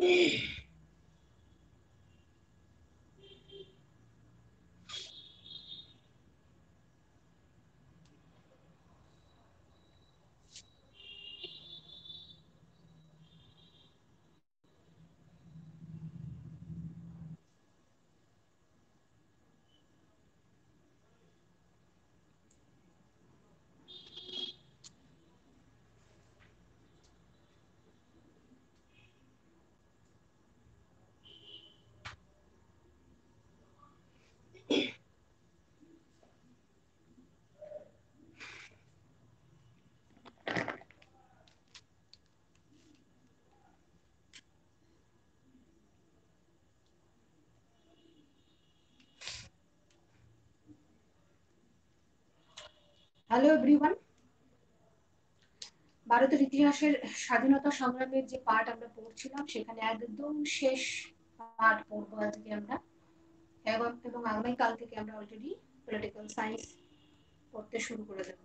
Hello everyone, ভারতের ইতিহাসের স্বাধীনতা সংগ্রামের যে পার্ট আমরা পড়ছিলাম সেখানে একদম শেষ পার্ট পড়বো আজকে আমরা। এবং আগামীকাল থেকে আমরা অলরেডি পলিটিক্যাল সায়েন্স পড়তে শুরু করে দেবো।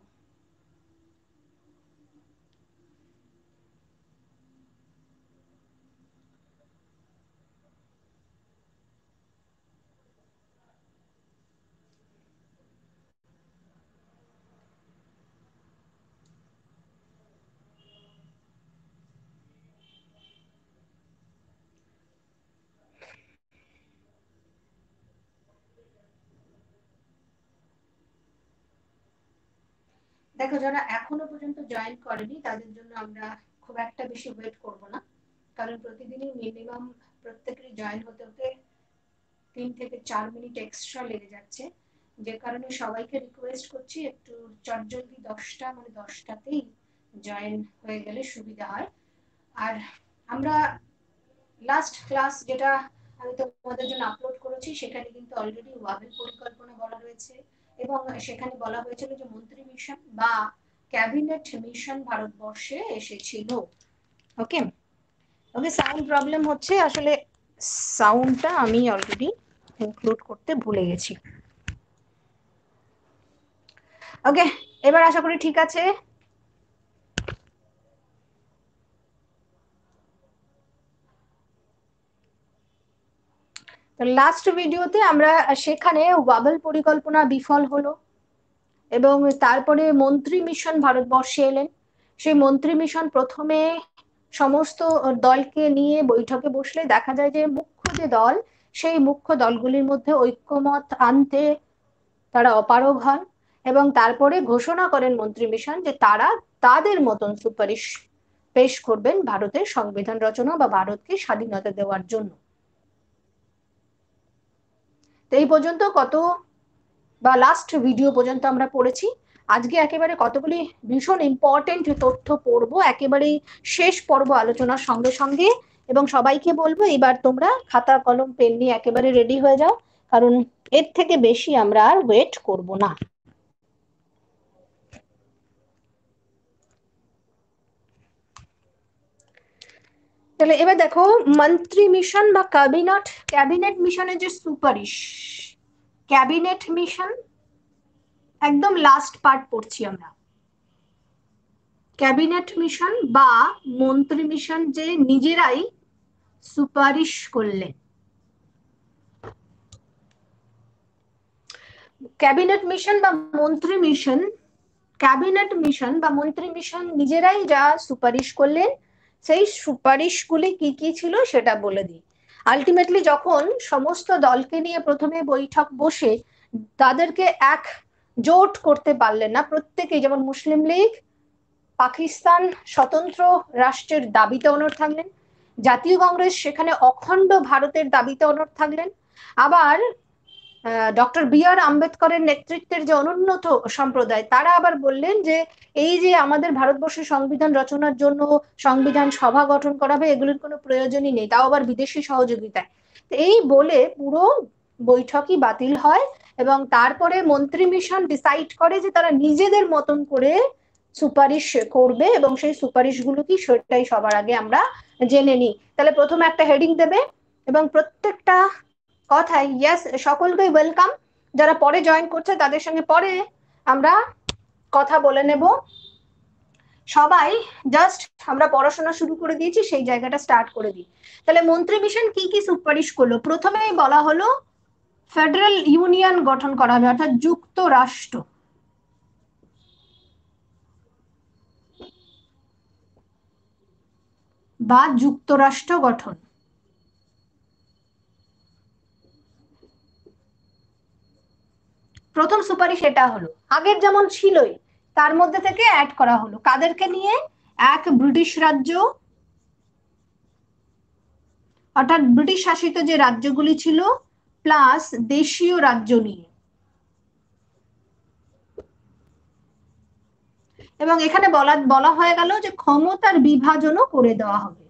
দেখো, যারা এখনো পর্যন্ত জয়েন করেনি তাদের জন্য আমরা খুব একটা বেশি ওয়েট করব না, কারণ প্রতিদিনই মিনিমাম প্রত্যেকেরই জয়েন হতে হতে 3 থেকে 4 মিনিট এক্সট্রা লেগে যাচ্ছে। যে কারণে সবাইকে রিকোয়েস্ট করছি একটু চটজলদি 10টা মানে 10টাতেই জয়েন হয়ে গেলে সুবিধা হয়। আর আমরা লাস্ট ক্লাস যেটা আমি তোমাদের জন্য আপলোড করেছি সেখানে কিন্তু অলরেডি ওয়াবেল পরিকল্পনা বলা রয়েছে, এবং সেখানে বলা হয়েছিল যে মন্ত্রী মিশন বা ক্যাবিনেট মিশন ভারতবর্ষে এসেছিল। ওকে ওকে, সাউন্ড প্রবলেম হচ্ছে আসলে, সাউন্ডটা আমি অলরেডি ইনক্লুড করতে ভুলে গেছি। ওকে, এবার আশা করি ঠিক আছে। লাস্ট ভিডিওতে আমরা সেখানে ওয়াবেল পরিকল্পনা বিফল হলো এবং তারপরে মন্ত্রী মিশন ভারতবর্ষে এলেন। সেই মন্ত্রী মিশন প্রথমে সমস্ত দলকে নিয়ে বৈঠকে বসলে দেখা যায় যে মুখ্য যে দল, সেই মুখ্য দলগুলির মধ্যে ঐক্যমত আনতে তারা অপারগ হন, এবং তারপরে ঘোষণা করেন মন্ত্রী মিশন যে তারা তাদের মতন সুপারিশ পেশ করবেন ভারতের সংবিধান রচনা বা ভারতকে স্বাধীনতা দেওয়ার জন্য। তো এই পর্যন্ত কত বা লাস্ট ভিডিও পর্যন্ত আমরা পড়েছি। আজকে একেবারে কতগুলি ভীষণ ইম্পর্টেন্ট তথ্য পড়বো একেবারেই শেষ পর্ব আলোচনার সঙ্গে সঙ্গে, এবং সবাইকে বলবো এবার তোমরা খাতা কলম পেন নিয়ে একেবারে রেডি হয়ে যাও, কারণ এর থেকে বেশি আমরা আর ওয়েট করব না। তাহলে এবার দেখো, মন্ত্রী মিশন বা ক্যাবিনেট মিশনের যে সুপারিশ, ক্যাবিনেট মিশন একদম লাস্ট পার্ট পড়ছি আমরা। ক্যাবিনেট মিশন বা মন্ত্রী মিশন যে নিজেরাই সুপারিশ করলেন। ক্যাবিনেট মিশন বা মন্ত্রী মিশন, ক্যাবিনেট মিশন বা মন্ত্রী মিশন নিজেরাই যা সুপারিশ করলেন, সেই সুপারিশগুলি কি কি ছিল সেটা বলে দিই। আলটিমেটলি যখন সমস্ত দলকে নিয়ে প্রথমে বৈঠক বসে তাদেরকে এক জোট করতে পারলেন না, প্রত্যেকেই, যেমন মুসলিম লীগ পাকিস্তান স্বতন্ত্র রাষ্ট্রের দাবিতে অনড় থাকলেন, জাতীয় কংগ্রেস সেখানে অখণ্ড ভারতের দাবিতে অনড় থাকলেন, আবার ডক্টর বি আর আম্বেদকরের নেতৃত্বের যে অনুন্নত সম্প্রদায় তারা আবার বললেন যে এই যে আমাদের ভারতবর্ষের সংবিধান রচনার জন্য সংবিধান সভা গঠন করা হবে, এগুলোর কোনো প্রয়োজনই নেই, তাও আবার বিদেশি সহযোগিতায়। তো এই বলে পুরো বৈঠকই বাতিল হয়, এবং তারপরে মন্ত্রী মিশন ডিসাইড করে যে তারা নিজেদের মতন করে সুপারিশ করবে, এবং সেই সুপারিশগুলো কি সেটাই সবার আগে আমরা জেনে নিই। তাহলে প্রথমে একটা হেডিং দেবে, এবং প্রত্যেকটা কথাই ইয়েস, সকলকে ওয়েলকাম, যারা পরে জয়েন করছে তাদের সঙ্গে পরে আমরা কথা বলে নেব। সবাই জাস্ট আমরা পড়াশোনা শুরু করে দিয়েছি, সেই জায়গাটা স্টার্ট করে দিই। তাহলে মন্ত্রী মিশন কি কি সুপারিশ করলো? প্রথমেই বলা হলো ফেডারেল ইউনিয়ন গঠন করা হবে, অর্থাৎ যুক্তরাষ্ট্র। বা যুক্তরাষ্ট্র গঠন। প্রথম সুপারিশ এটা হলো, আগের যেমন ছিলই তার মধ্যে থেকে অ্যাড করা হলো, কাদেরকে নিয়ে? এক, ব্রিটিশ রাজ্য, অর্থাৎ ব্রিটিশ শাসিত যে রাজ্যগুলি ছিল, প্লাস দেশীয় রাজ্য নিয়ে। এবং এখানে বলা হয়ে গেল যে ক্ষমতার বিভাজনও করে দেওয়া হবে।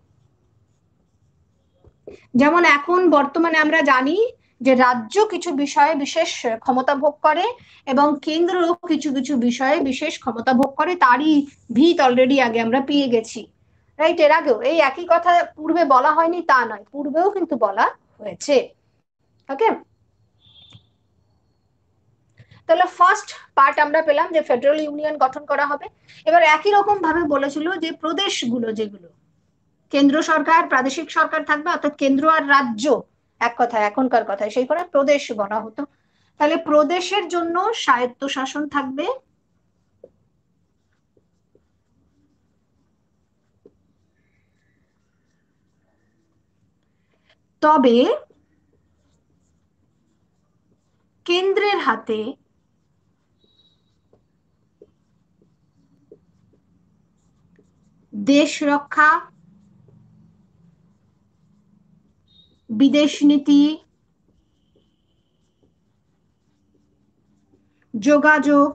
যেমন এখন বর্তমানে আমরা জানি যে রাজ্য কিছু বিষয়ে বিশেষ ক্ষমতা ভোগ করে এবং কেন্দ্র কিছু কিছু বিষয়ে বিশেষ ক্ষমতা ভোগ করে, তারই ভিত অলরেডি আগে আমরা পেয়ে গেছি, রাইট? এর আগেও এই একই কথা পূর্বে বলা হয়নি তা নয়, পূর্বেও কিন্তু বলা হয়েছে। ওকে, তাহলে ফার্স্ট পার্ট আমরা পেলাম যে ফেডারেল ইউনিয়ন গঠন করা হবে। এবার একই রকম ভাবে বলেছিল যে প্রদেশগুলো, যেগুলো কেন্দ্র সরকার প্রাদেশিক সরকার থাকবে, অর্থাৎ কেন্দ্র আর রাজ্য এক কথায়, এখনকার কথায় সেই করে প্রদেশ বলা হতো। তাহলে প্রদেশের জন্য স্বায়ত্তশাসন থাকবে, তবে কেন্দ্রের হাতে দেশ রক্ষা, বিদেশ নীতি, যোগাযোগ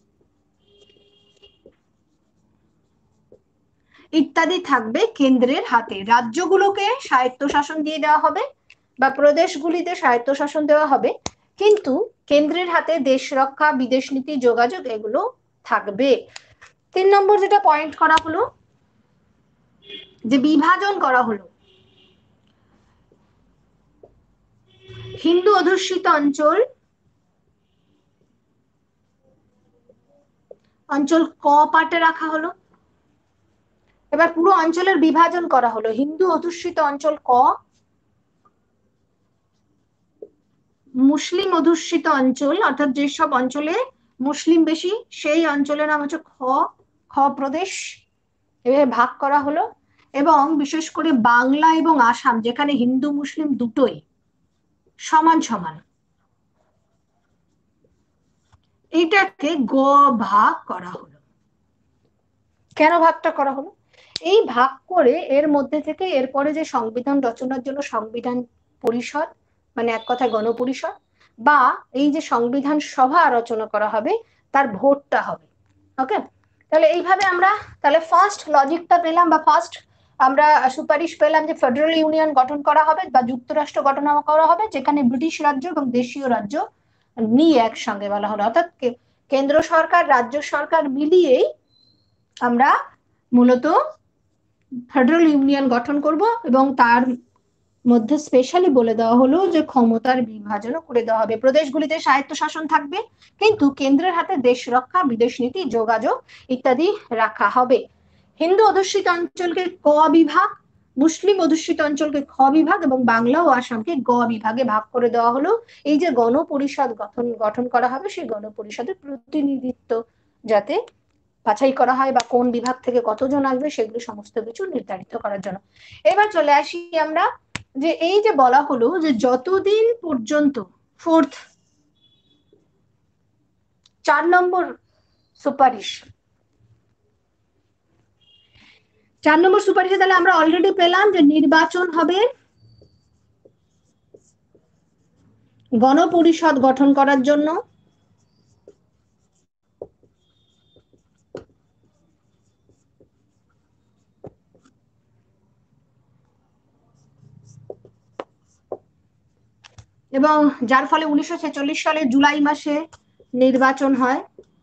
ইত্যাদি থাকবে কেন্দ্রের হাতে। রাজ্যগুলোকে স্বায়ত্তশাসন দিয়ে দেওয়া হবে বা প্রদেশগুলিতে স্বায়ত্তশাসন দেওয়া হবে, কিন্তু কেন্দ্রের হাতে দেশ রক্ষা, বিদেশ নীতি, যোগাযোগ এগুলো থাকবে। 3 নম্বর যেটা পয়েন্ট করা হলো, যে বিভাজন করা হলো, হিন্দু অধ্যুষিত অঞ্চল, অঞ্চল ক পার্টে রাখা হলো। এবার পুরো অঞ্চলের বিভাজন করা হলো, হিন্দু অধ্যুষিত অঞ্চল ক, মুসলিম অধ্যুষিত অঞ্চল, অর্থাৎ যেসব অঞ্চলে মুসলিম বেশি সেই অঞ্চলের নাম হচ্ছে খ, খ প্রদেশ, এভাবে ভাগ করা হলো। এবং বিশেষ করে বাংলা এবং আসাম, যেখানে হিন্দু মুসলিম দুটোই সমান সমান, এইটাকে গ ভাগ করা হলো। কেন ভাগটা করা হলো? এই ভাগ করে এর মধ্যে থেকে এরপরে যে সংবিধান রচনার জন্য সংবিধান পরিষদ, মানে এক কথায় গণপরিষদ, বা এই যে সংবিধান সভা রচনা করা হবে, তার ভোটটা হবে। ওকে, তাহলে এইভাবে আমরা তাহলে ফার্স্ট লজিকটা পেলাম, বা ফার্স্ট আমরা সুপারিশ পেলাম যে ফেডারেল ইউনিয়ন গঠন করা হবে বা যুক্তরাষ্ট্র গঠন করা হবে, যেখানে ব্রিটিশ রাজ্য এবং দেশীয় রাজ্য নিয়ে একসঙ্গে বলা হলো, অর্থাৎ কেন্দ্র সরকার রাজ্য সরকার মিলিয়েই আমরা মূলত ফেডারেল ইউনিয়ন গঠন করব। এবং তার মধ্যে স্পেশালি বলে দেওয়া হলো যে ক্ষমতার বিভাজনও করে দেওয়া হবে, প্রদেশগুলিতে স্বায়ত্তশাসন থাকবে, কিন্তু কেন্দ্রের হাতে দেশ রক্ষা, বিদেশ নীতি, যোগাযোগ ইত্যাদি রাখা হবে। হিন্দু অধ্যুষিত অঞ্চলকে ক বিভাগ, মুসলিম অধ্যুষিত অঞ্চলকে খ বিভাগ এবং বাংলা ও আসামকে গ বিভাগে ভাগ করে দেওয়া হলো। এই যে গণপরিষদ গঠন করা হবে, সেই গণপরিষদের প্রতিনিধিত্ব যাতে বাছাই করা হয় বা কোন বিভাগ থেকে কতজন আসবে সেগুলো সমস্ত কিছু নির্ধারিত করার জন্য। এবার চলে আসি আমরা যে এই যে বলা হলো যে যতদিন পর্যন্ত ফোর্থ 4 নম্বর সুপারিশ, 4 নম্বর সুপারিশে তাহলে আমরা অলরেডি পেলাম যে নির্বাচন হবে গণপরিষদ গঠন করার জন্য, এবং যার ফলে 1946 সালে জুলাই মাসে নির্বাচন হয়।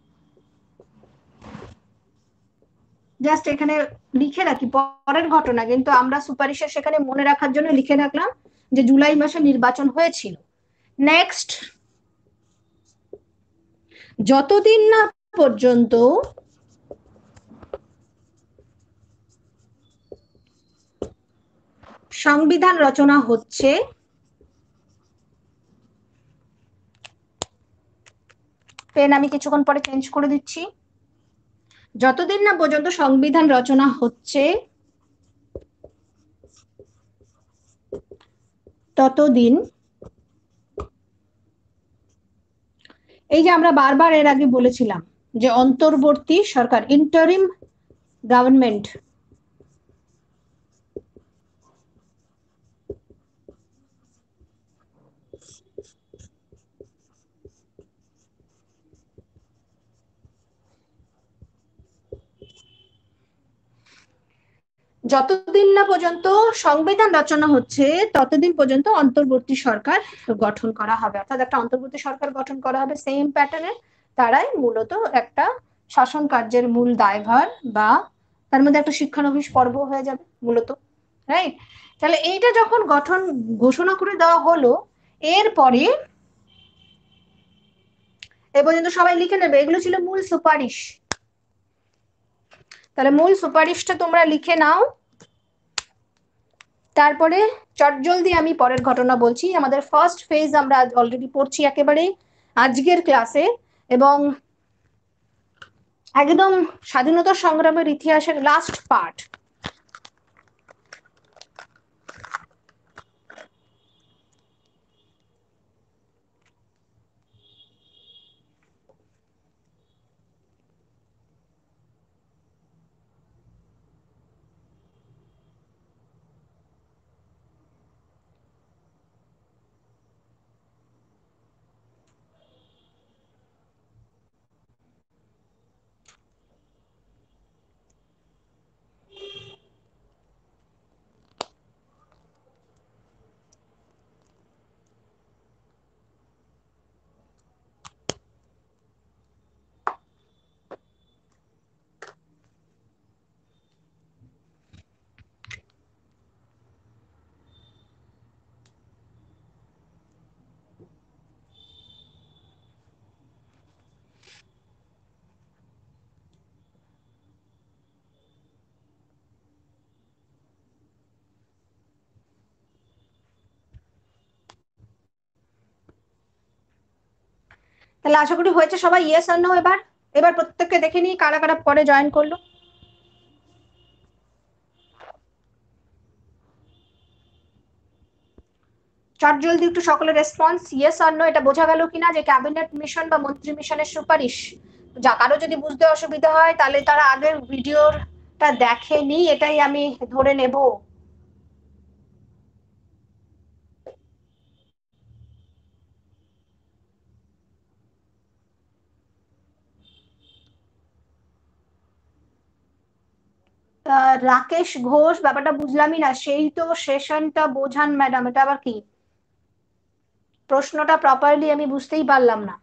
জাস্ট এখানে লিখে রাখি পরের ঘটনা, কিন্তু আমরা সুপারিশের সেখানে মনে রাখার জন্য লিখে রাখলাম যে জুলাই মাসে নির্বাচন হয়েছিল। নেক্সট, যতদিন না পর্যন্ত সংবিধান রচনা হচ্ছে পেন আমি কিছুক্ষণ পরে চেঞ্জ করে দিচ্ছি। যতদিন না পর্যন্ত সংবিধান রচনা হচ্ছে ততদিন এই যে আমরা বারবার এর আগে বলেছিলাম যে অন্তর্বর্তী সরকার ইন্টারিম গভর্নমেন্ট যতদিন না পর্যন্ত সংবিধান রচনা হচ্ছে ততদিন পর্যন্ত অন্তর্বর্তী সরকার গঠন করা হবে, অর্থাৎ একটা অন্তর্বর্তী সরকার গঠন করা হবে সেম প্যাটার্নের। তারাই মূলত একটা শাসন কার্যের মূল দায়ভার বা তার মধ্যে একটা শিক্ষানবিশ পর্ব হয়ে যাবে মূলত, রাইট? তাহলে এইটা যখন গঠন ঘোষণা করে দেওয়া হলো, এরপরে এ পর্যন্ত সবাই লিখে নেবে, এগুলো ছিল মূল সুপারিশ। তাহলে মূল সুপারিশটা তোমরা লিখে নাও। তারপরে চটজলদি আমি পরের ঘটনা বলছি। আমাদের ফার্স্ট ফেজ আমরা অলরেডি পড়ছি একেবারে আজকের ক্লাসে, এবং একদম স্বাধীনতা সংগ্রামের ইতিহাসের লাস্ট পার্ট। তাহলে আশা করি হয়েছে সবাই ইয়েস আর নো। এবার এবার প্রত্যেককে দেখে নিই কারা কারা পরে জয়েন করলো। চট জলদি একটু সকলের রেসপন্স ইয়েস আর নো, এটা বোঝা গেল কিনা যে ক্যাবিনেট মিশন বা মন্ত্রী মিশনের সুপারিশ। যা কারো যদি বুঝতে অসুবিধা হয় তাহলে তারা আগের ভিডিওটা দেখেনি, এটাই আমি ধরে নেব। রাকেশ ঘোষ, ব্যাপারটা বুঝলামই না। সেই তো সেশনটা বোঝান ম্যাডাম, এটা আবার কি? প্রশ্নটা প্রপারলি আমি বুঝতেই পারলাম না।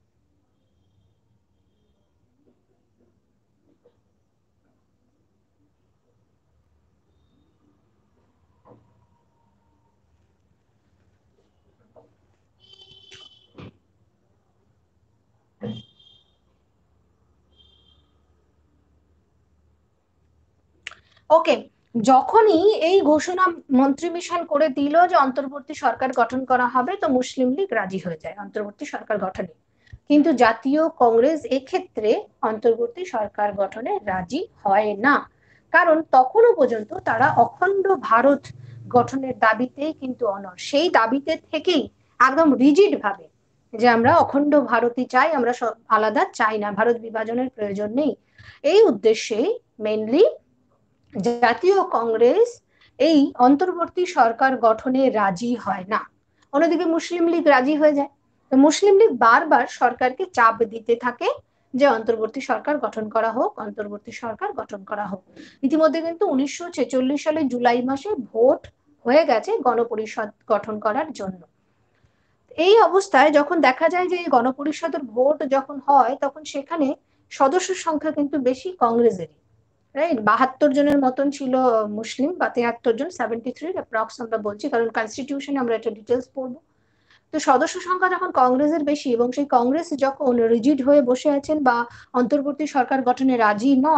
ওকে, যখনই এই ঘোষণা মন্ত্রী মিশন করে দিল যে অন্তর্বর্তী সরকার গঠন করা হবে, তো মুসলিম লীগ রাজি হয়ে যায় অন্তর্বর্তী সরকার গঠনে। কিন্তু জাতীয় কংগ্রেস এক্ষেত্রে অন্তর্বর্তী সরকার গঠনে রাজি হয় না, কারণ তখনও পর্যন্ত তারা অখণ্ড ভারত গঠনের দাবিতেই কিন্তু অনড়। সেই দাবিতে থেকেই একদম রিজিড ভাবে যে আমরা অখণ্ড ভারতই চাই, আমরা সব আলাদা চাই না, ভারত বিভাজনের প্রয়োজন নেই। এই উদ্দেশ্যেই মেনলি জাতীয় কংগ্রেস এই অন্তর্বর্তী সরকার গঠনে রাজি হয় না। অন্যদিকে মুসলিম লীগ রাজি হয়ে যায়। তো মুসলিম লীগ বারবার সরকারকে চাপ দিতে থাকে যে অন্তর্বর্তী সরকার গঠন করা হোক, অন্তর্বর্তী সরকার গঠন করা হোক। ইতিমধ্যে কিন্তু 1946 সালে জুলাই মাসে ভোট হয়ে গেছে গণপরিষদ গঠন করার জন্য। এই অবস্থায় যখন দেখা যায় যে গণপরিষদের ভোট যখন হয়, তখন সেখানে সদস্য সংখ্যা কিন্তু বেশি কংগ্রেসেরই, রাইট? 72 জনের মতন ছিল মুসলিম, বা 73 জন, 73 অ্যাপ্রক্স আমরা বলছি, কারণ কনস্টিটিউশনে আমরা এটা ডিটেলস পড়বো। তো সদস্য সংখ্যা যখন কংগ্রেসের বেশি এবং সেই কংগ্রেস যখন রিজিড হয়ে বসে আছেন বা অন্তর্বর্তী সরকার গঠনে রাজি নন,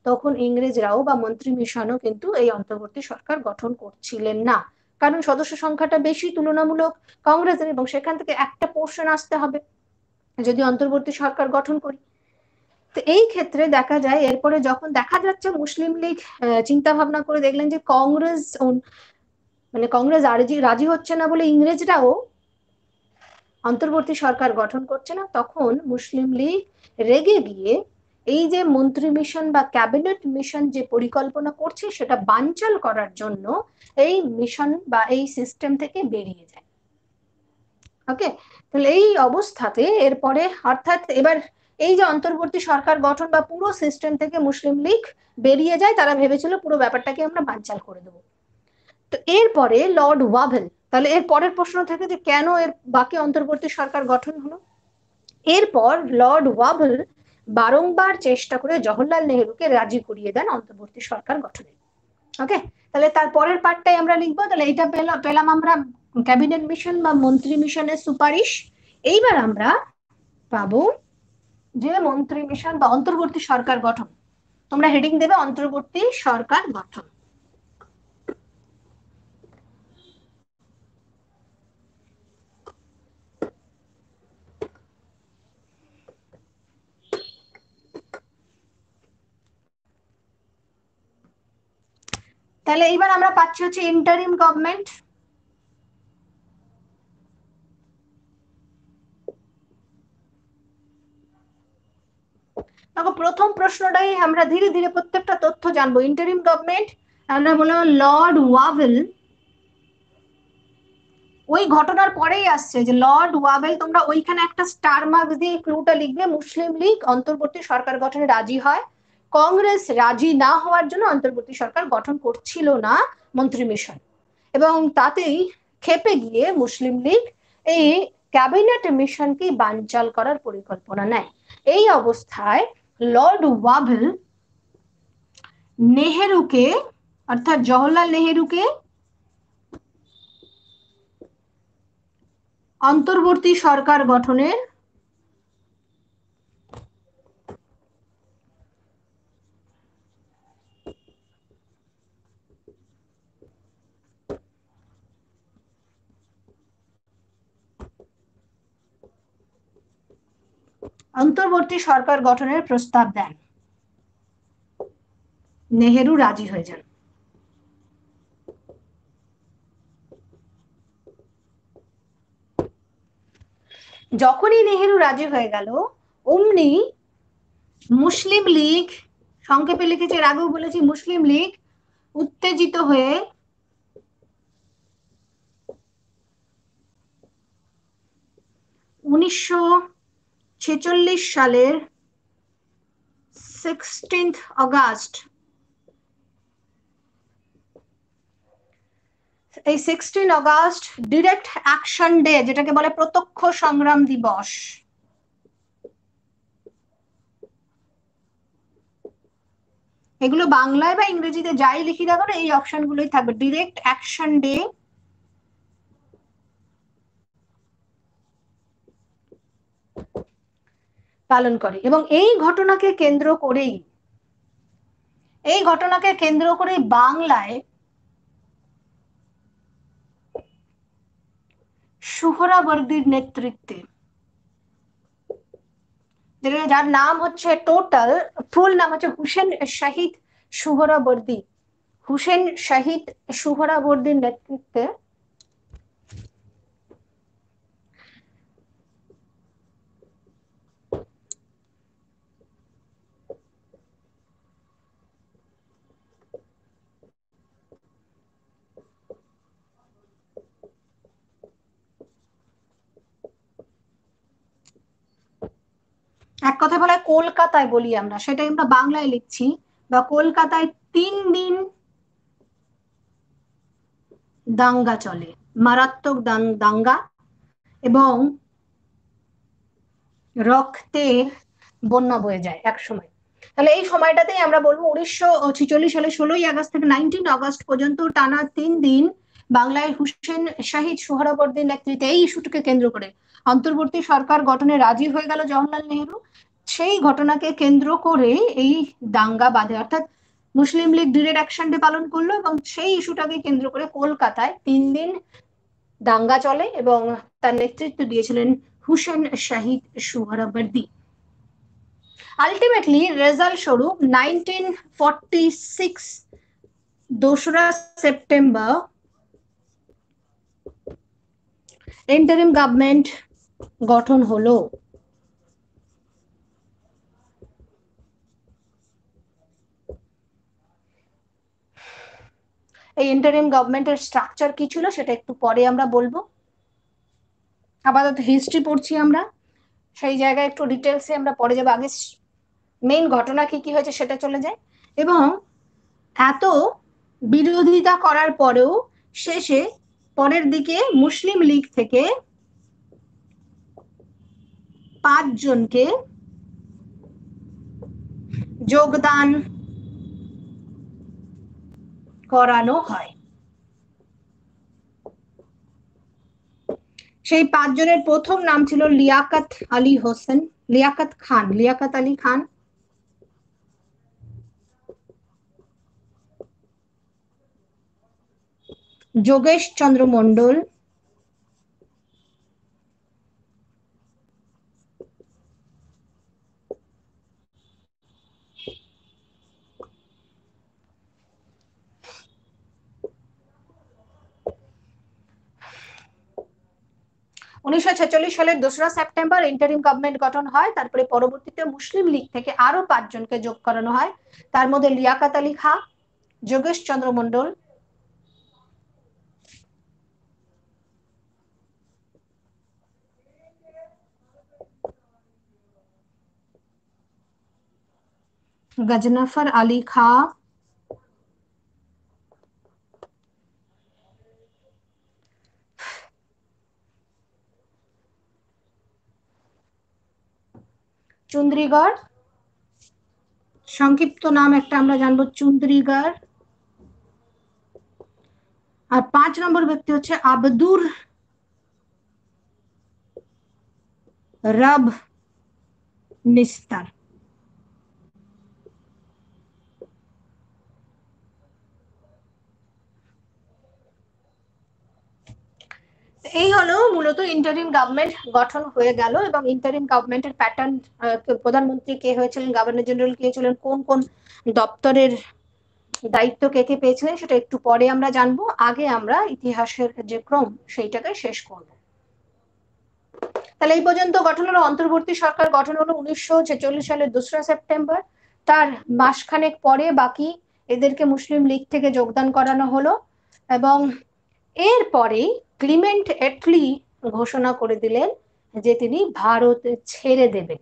তখন ইংরেজরাও বা মন্ত্রী মিশনও কিন্তু এই অন্তর্বর্তী সরকার গঠন করছিলেন না, কারণ সদস্য সংখ্যাটা বেশি তুলনামূলক কংগ্রেসের, এবং সেখান থেকে একটা পোর্শন আসতে হবে যদি অন্তর্বর্তী সরকার গঠন করি। তো এই ক্ষেত্রে দেখা যায় এরপরে যখন দেখা যাচ্ছে মুসলিম লীগ চিন্তা ভাবনা করে দেখলেন যে কংগ্রেস মানে কংগ্রেস রাজি রাজি হচ্ছে না বলে ইংরেজরাও অন্তর্বর্তী সরকার গঠন করছে না, তখন মুসলিম লীগ রেগে গিয়ে এই যে মন্ত্রী মিশন বা ক্যাবিনেট মিশন যে পরিকল্পনা করছে সেটা বানচাল করার জন্য এই মিশন বা এই সিস্টেম থেকে বেরিয়ে যায়। ওকে, তাহলে এই অবস্থাতে এরপরে অর্থাৎ এবার এই যে অন্তর্বর্তী সরকার গঠন বা পুরো সিস্টেম থেকে মুসলিম লীগ বেরিয়ে যায়, তারা ভেবেছিল পুরো ব্যাপারটাকে আমরা বানচাল করে দেবো। তো এরপরে লর্ড ওয়াভেল, তাহলে এর পরের প্রশ্ন থেকে যে কেন এর বাকি অন্তর্বর্তী সরকার গঠন হলো, এরপর লর্ড ওয়াভেল বারংবার চেষ্টা করে জওহরলাল নেহরুকে রাজি করিয়ে দেন অন্তর্বর্তী সরকার গঠনে। ওকে, তাহলে তার পরের পার্টটাই আমরা লিখবো। তাহলে এটা পেলাম আমরা ক্যাবিনেট মিশন বা মন্ত্রী মিশনের সুপারিশ। এইবার আমরা পাবো যে মন্ত্রী মিশন বা অন্তর্বর্তী সরকার গঠন। তোমরা হেডিং দেবে অন্তর্বর্তী সরকার গঠন। তাহলে এইবার আমরা পাচ্ছি হচ্ছে ইন্টারিম গভর্নমেন্ট। দেখো প্রথম প্রশ্নটাই আমরা ধীরে ধীরে প্রত্যেকটা তথ্য জানবো। ইন্টারিম গভর্নমেন্ট আমরা বললাম লর্ড ওয়াভেল, ওই ঘটনার পরেই আসছে যে লর্ড ওয়াভেল, তোমরা ওইখানে একটা স্টার মার্ক দিয়ে ক্লুটা লিখবে, মুসলিম লীগ অন্তর্বর্তী সরকার গঠনে রাজি হয়, কংগ্রেস রাজি না হওয়ার জন্য অন্তর্বর্তী সরকার গঠন করছিল না মন্ত্রী মিশন, এবং তাতেই খেপে গিয়ে মুসলিম লীগ এই ক্যাবিনেট মিশনকে বানচাল করার পরিকল্পনা নেয়। এই অবস্থায় লর্ড ওয়াভেল নেহেরুকে অর্থাৎ জওহরলাল নেহেরুকে অন্তর্বর্তী সরকার গঠনের অন্তর্বর্তী সরকার গঠনের প্রস্তাব দেন। নেহেরু রাজি হয়ে যান। যখনই নেহেরু রাজি হয়ে গেল অমনি মুসলিম লীগ, সংক্ষেপে লিখেছি এর আগেও বলেছি, মুসলিম লীগ উত্তেজিত হয়ে 1946 সালের 16 অগাস্ট, এই 16 অগাস্ট ডিরেক্ট অ্যাকশন ডে, যেটাকে বলে প্রত্যক্ষ সংগ্রাম দিবস, এগুলো বাংলায় বা ইংরেজিতে যাই লিখি দেখো এই অপশন গুলোই থাকবে। ডিরেক্ট অ্যাকশন ডে পালন করে, এবং এই ঘটনাকে কেন্দ্র করেই বাংলায় সুহরাবর্দীর নেতৃত্বে, যার নাম হচ্ছে টোটাল ফুল নাম হচ্ছে হুসেন শাহিদ সুহরাবর্দী, হুসেন শাহিদ সুহরাবর্দীর নেতৃত্বে এক কথা বলা হয় কলকাতায় বলি আমরা, সেটাই আমরা বাংলায় লিখছি, বা কলকাতায় 3 দিন দাঙ্গা চলে, মারাত্মক দাঙ্গা এবং রক্তের বন্যা বয়ে যায় এক সময়। তাহলে এই সময়টাতেই আমরা বলবো 1946 সালে 16ই আগস্ট থেকে 19 আগস্ট পর্যন্ত টানা 3 দিন বাংলায় হুসেন শাহিদ সোহরাবর্দীর নেতৃত্বে এই ইস্যুটিকে কেন্দ্র করে অন্তর্বর্তী সরকার গঠনে রাজি হয়ে গেল জওহরলাল নেহেরু। সেই ঘটনাকে কেন্দ্র করে এই দাঙ্গা বাঁধে, অর্থাৎ Muslim League direct action day পালন করলো এবং সেই ইস্যুটাকে কেন্দ্র করে কলকাতায় 3 দিন দাঙ্গা চলে এবং তার নেতৃত্ব দিয়েছিলেন হুসেন শাহিদ সোহরাওয়ার্দী। আলটিমেটলি রেজাল্ট স্বরূপ 1946 2রা সেপ্টেম্বর ইন্টারিম গভর্নমেন্ট গঠন হলো। এই ইন্টারিম গভর্নমেন্টের স্ট্রাকচার কি ছিল সেটা একটু পরে আমরা বলবো, আপাতত হিস্ট্রি পড়ছি আমরা, সেই জায়গায় একটু ডিটেলসে আমরা পরে যাবো। আগে মেইন ঘটনা কি কি হয়েছে সেটা চলে যায়। এবং এত বিরোধিতা করার পরেও শেষে পরের দিকে মুসলিম লীগ থেকে 5 জনকে যোগদান করানো হয়। সেই 5 জনের প্রথম নাম ছিল লিয়াকত আলী হোসেন, লিয়াকত আলী খান, যোগেশ চন্দ্র মন্ডল, সালের 2রা সেপ্টেম্বর ইন্টারিম গভর্নমেন্ট গঠন হয়। তারপরে পরবর্তীতে মুসলিম লীগ থেকে আরো 5 জনকে যোগ করানো হয়, তার মধ্যে লিয়াকত আলী খাঁ, যোগেশ চন্দ্র মন্ডল, গজনফর আলী খাঁ, চুন্দ্রিগড়, সংক্ষিপ্ত নাম একটা আমরা জানবো চুন্দ্রিগড়। আর 5 নম্বর ব্যক্তি হচ্ছে আব্দুর রব নিস্তার। এই হলো মূলত ইন্টারিম গভর্নমেন্ট গঠন হয়ে গেল। এবং ইন্টারিম গভর্নমেন্টের প্যাটার্ন, প্রধানমন্ত্রী কে হয়েছিলেন, গভর্নর জেনারেল কে ছিলেন, কোন কোন দপ্তরের দায়িত্ব কে কে পেয়েছিলেন সেটা একটু পরে আমরা জানবো। আগে আমরা ইতিহাসের যে ক্রম সেইটাকে শেষ করব। তাহলে এই পর্যন্ত গঠন হলো, অন্তর্বর্তী সরকার গঠন হলো 1946 সালের 2রা সেপ্টেম্বর। তার মাসখানেক পরে বাকি এদেরকে মুসলিম লীগ থেকে যোগদান করানো হলো এবং এরপরে ক্লিমেন্ট এটলি ঘোষণা করে দিলেন যে তিনি ভারত ছেড়ে দেবেন।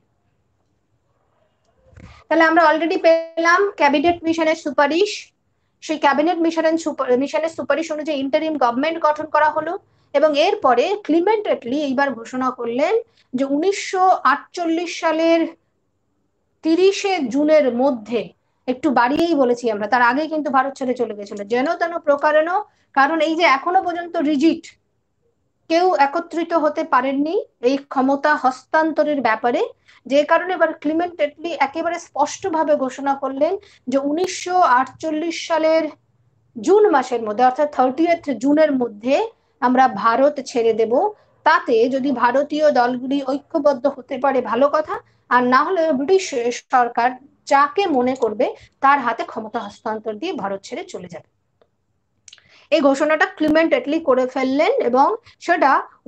তাহলে আমরা অলরেডি পেলাম ক্যাবিনেট মিশনের সুপারিশ। সেই ক্যাবিনেট মিশনের সুপারিশ অনুযায়ী ইন্টারিম গভর্নমেন্ট গঠন করা হলো এবং এরপরে ক্লিমেন্ট এটলি এইবার ঘোষণা করলেন যে 1948 সালের 30শে জুনের মধ্যে, একটু বাড়িয়েই বলেছি আমরা, তার আগে কিন্তু ভারত ছেড়ে চলে গেছিল যেন তেন প্রকারেণ। কারণ এই যে এখনো পর্যন্ত রিজিট কেউ একত্রিত হতে পারেননি এই ক্ষমতা হস্তান্তরের ব্যাপারে, যে কারণে এবার ক্লিমেন্ট এটলি একেবারে স্পষ্টভাবে ঘোষণা করলেন যে 1948 সালের জুন মাসের মধ্যে, অর্থাৎ 30th জুনের মধ্যে আমরা ভারত ছেড়ে দেব। তাতে যদি ভারতীয় দলগুলি ঐক্যবদ্ধ হতে পারে ভালো কথা, আর না হলে ব্রিটিশ সরকার যাকে মনে করবে তার হাতে ক্ষমতা হস্তান্তর দিয়ে ভারত ছেড়ে চলে যাবে। এই ঘোষণাটা ক্লিমেন্ট এটলি করে ফেললেন এবং সেটা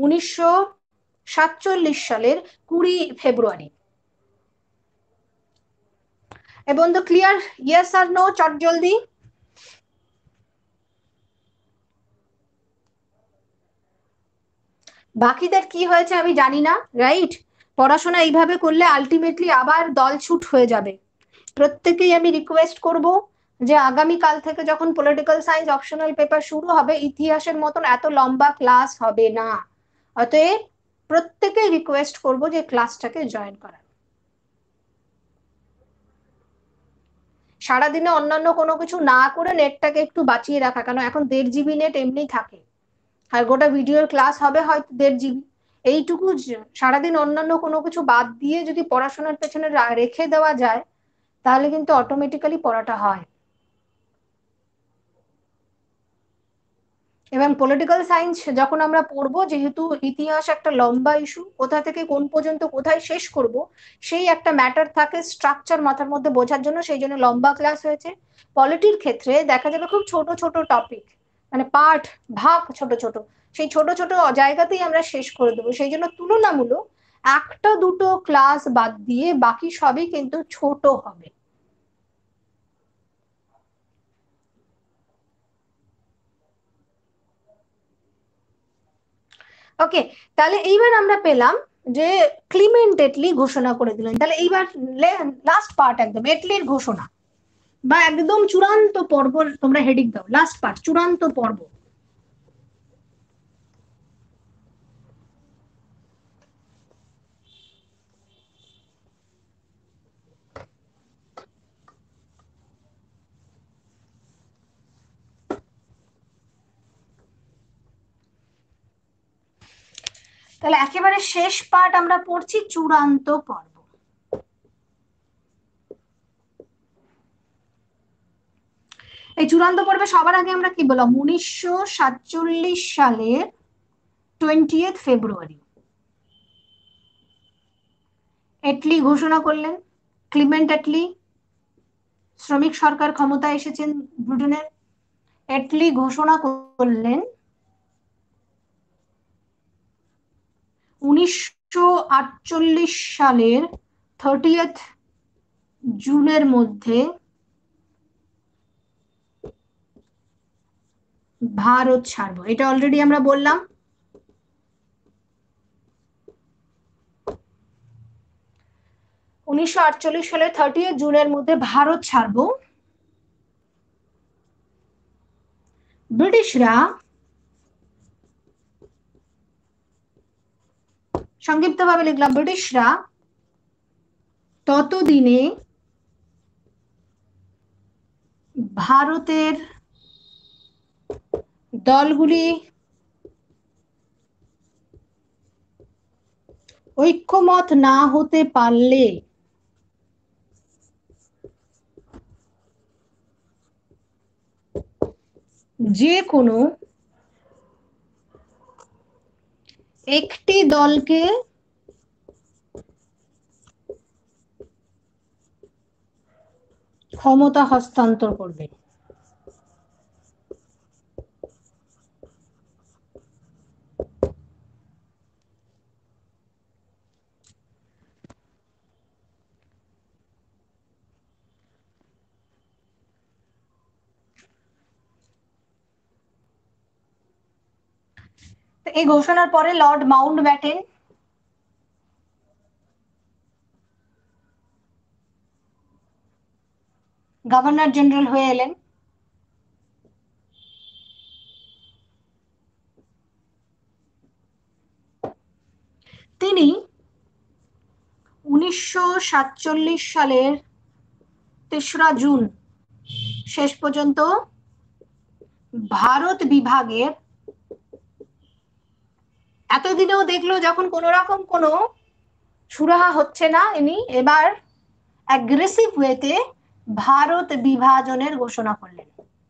1947 সালের 20 ফেব্রুয়ারি। এবং তো ক্লিয়ার, ইয়েস আর নো, চট জলদি। বাকিদের কি হয়েছে আমি জানি না, রাইট? পড়াশোনা এইভাবে করলে আলটিমেটলি আবার দলছুট হয়ে যাবে। প্রত্যেকেই আমি রিকোয়েস্ট করব যে আগামীকাল থেকে যখন পলিটিক্যাল সায়েন্স অপশনাল পেপার শুরু হবে, ইতিহাসের মতন এত লম্বা ক্লাস হবে না। অতএব প্রত্যেকেই রিকোয়েস্ট করব যে ক্লাসটাকে জয়েন করার। সারাদিনে অন্যান্য কোনো কিছু না করে নেটটাকে একটু বাঁচিয়ে রাখা, কেন এখন 1.5 GB নেট এমনি থাকে, আর গোটা ভিডিওর ক্লাস হবে হয়তো 1.5 GB। এইটুকু সারাদিন অন্যান্য কোনো কিছু বাদ দিয়ে যদি পড়াশোনার পেছনে রেখে দেওয়া যায়, তাহলে কিন্তু অটোমেটিক্যালি পড়াটা হয়। এবং পলিটিক্যাল সায়েন্স যখন আমরা পড়বো, যেহেতু ইতিহাস একটা লম্বা ইস্যু, কোথা থেকে কোন পর্যন্ত কোথায় শেষ করব সেই একটা ম্যাটার থাকে, স্ট্রাকচার মাথার মধ্যে বোঝার জন্য, সেই জন্য লম্বা ক্লাস হয়েছে। পলিটির ক্ষেত্রে দেখা যাবে খুব ছোট ছোট টপিক, মানে পাঠ, ভাগ ছোট ছোট, সেই ছোট ছোট জায়গাতেই আমরা শেষ করে দেবো। সেই জন্য তুলনামূলক একটা দুটো ক্লাস বাদ দিয়ে বাকি সবই কিন্তু ছোট হবে। ওকে, তাহলে এইবার আমরা পেলাম যে ক্লিমেন্ট এটলি ঘোষণা করে দিলেন। তাহলে এইবার লাস্ট পার্ট, একদম এটলির ঘোষণা বা একদম চূড়ান্ত পর্ব, তোমরা হেডিং দাও লাস্ট পার্ট, চূড়ান্ত পর্ব। তাহলে একেবারে শেষ পার্ট আমরা পড়ছি, চূড়ান্ত পর্ব। এই চূড়ান্ত পর্বে সবার আগে আমরা কি বললাম, 1947 সালের 20 ফেব্রুয়ারি এটলি ঘোষণা করলেন, ক্লিমেন্ট এটলি। শ্রমিক সরকার ক্ষমতায় এসেছেন ব্রিটেনের। এটলি ঘোষণা করলেন 1948 সালের 30 জুনের মধ্যে ভারত ছাড়বো। এটা অলরেডি আমরা বললাম। 1948 সালের 30 জুনের মধ্যে ভারত ছাড়বো। ব্রিটিশরা, সংক্ষিপ্তভাবে লিখলাম, ব্রিটিশরা ততদিনে ভারতের দলগুলি ঐক্যমত না হতে পারলে যে কোনো একটি দলকে ক্ষমতা হস্তান্তর করবে। এই ঘোষণার পরে লর্ড মাউন্টব্যাটেন গভর্নর জেনারেল হয়ে এলেন। তিনি 1947 সালের 3রা জুন শেষ পর্যন্ত ভারত বিভাগের, এতদিনেও দেখলো যখন কোন রকম কোনো সুরাহা হচ্ছে না, ইনি এবার অ্যাগ্রেসিভ ওয়েতে ভারত বিভাজনের ঘোষণা করলেন।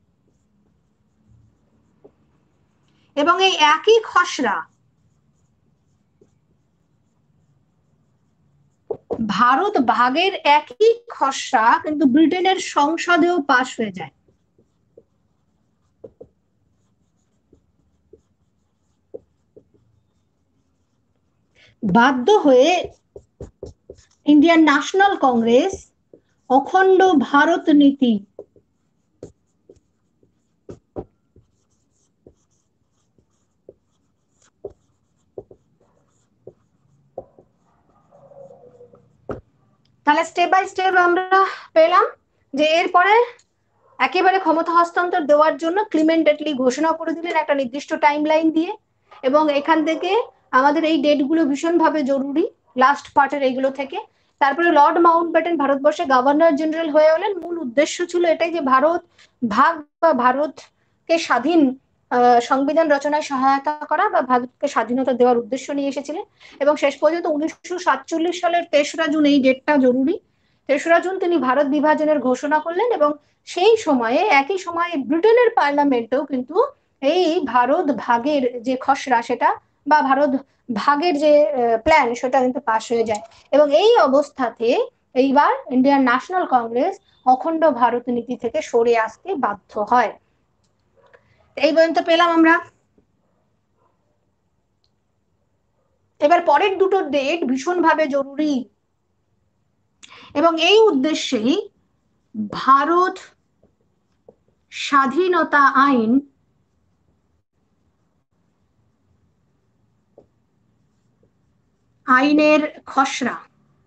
এবং এই একই খসড়া ভারত ভাগের একই খসড়া কিন্তু ব্রিটেনের সংসদেও পাশ হয়ে যায়। বাধ্য হয়ে ইন্ডিয়ান ন্যাশনাল কংগ্রেস অখণ্ড ভারত নীতি তাহলে স্টেপ বাই স্টেপ আমরা পেলাম যে এরপরে একেবারে ক্ষমতা হস্তান্তর দেওয়ার জন্য ক্লিমেন্ট এটলি ঘোষণা করে দিলেন একটা নির্দিষ্ট টাইম লাইন দিয়ে। এবং এখান থেকে আমাদের এই ডেটগুলো ভীষণভাবে জরুরি লাস্ট পার্টের এইগুলো থেকে। তারপরে লর্ড মাউন্টব্যাটেন ভারতবর্ষে গভর্নর জেনারেল হয়ে হলেন। মূল উদ্দেশ্য ছিল এটাই যে ভারত ভাগ বা ভারতকে স্বাধীন সংবিধান রচনায় সহায়তা করা বা ভারতকে স্বাধীনতা দেওয়ার উদ্দেশ্য নিয়ে এসেছিলেন। এবং শেষ পর্যন্ত 1947 সালের 3রা জুন, এই ডেটটা জরুরি, 3রা জুন তিনি ভারত বিভাজনের ঘোষণা করলেন। এবং সেই সময়ে, একই সময়ে ব্রিটেনের পার্লামেন্টেও কিন্তু এই ভারত ভাগের যে খসড়া সেটা বা ভারত ভাগের যে প্ল্যান সেটা কিন্তু পাশ হয়ে যায়। এবং এই অবস্থাতে এইবার ইন্ডিয়ান ন্যাশনাল কংগ্রেস অখণ্ড ভারত নীতি থেকে সরে আসতে বাধ্য হয়। এই পর্যন্ত পেলাম আমরা। এবার পরের দুটো ডেট ভীষণভাবে জরুরি, এবং এই উদ্দেশ্যেই ভারত স্বাধীনতা আইন আইনের খসড়া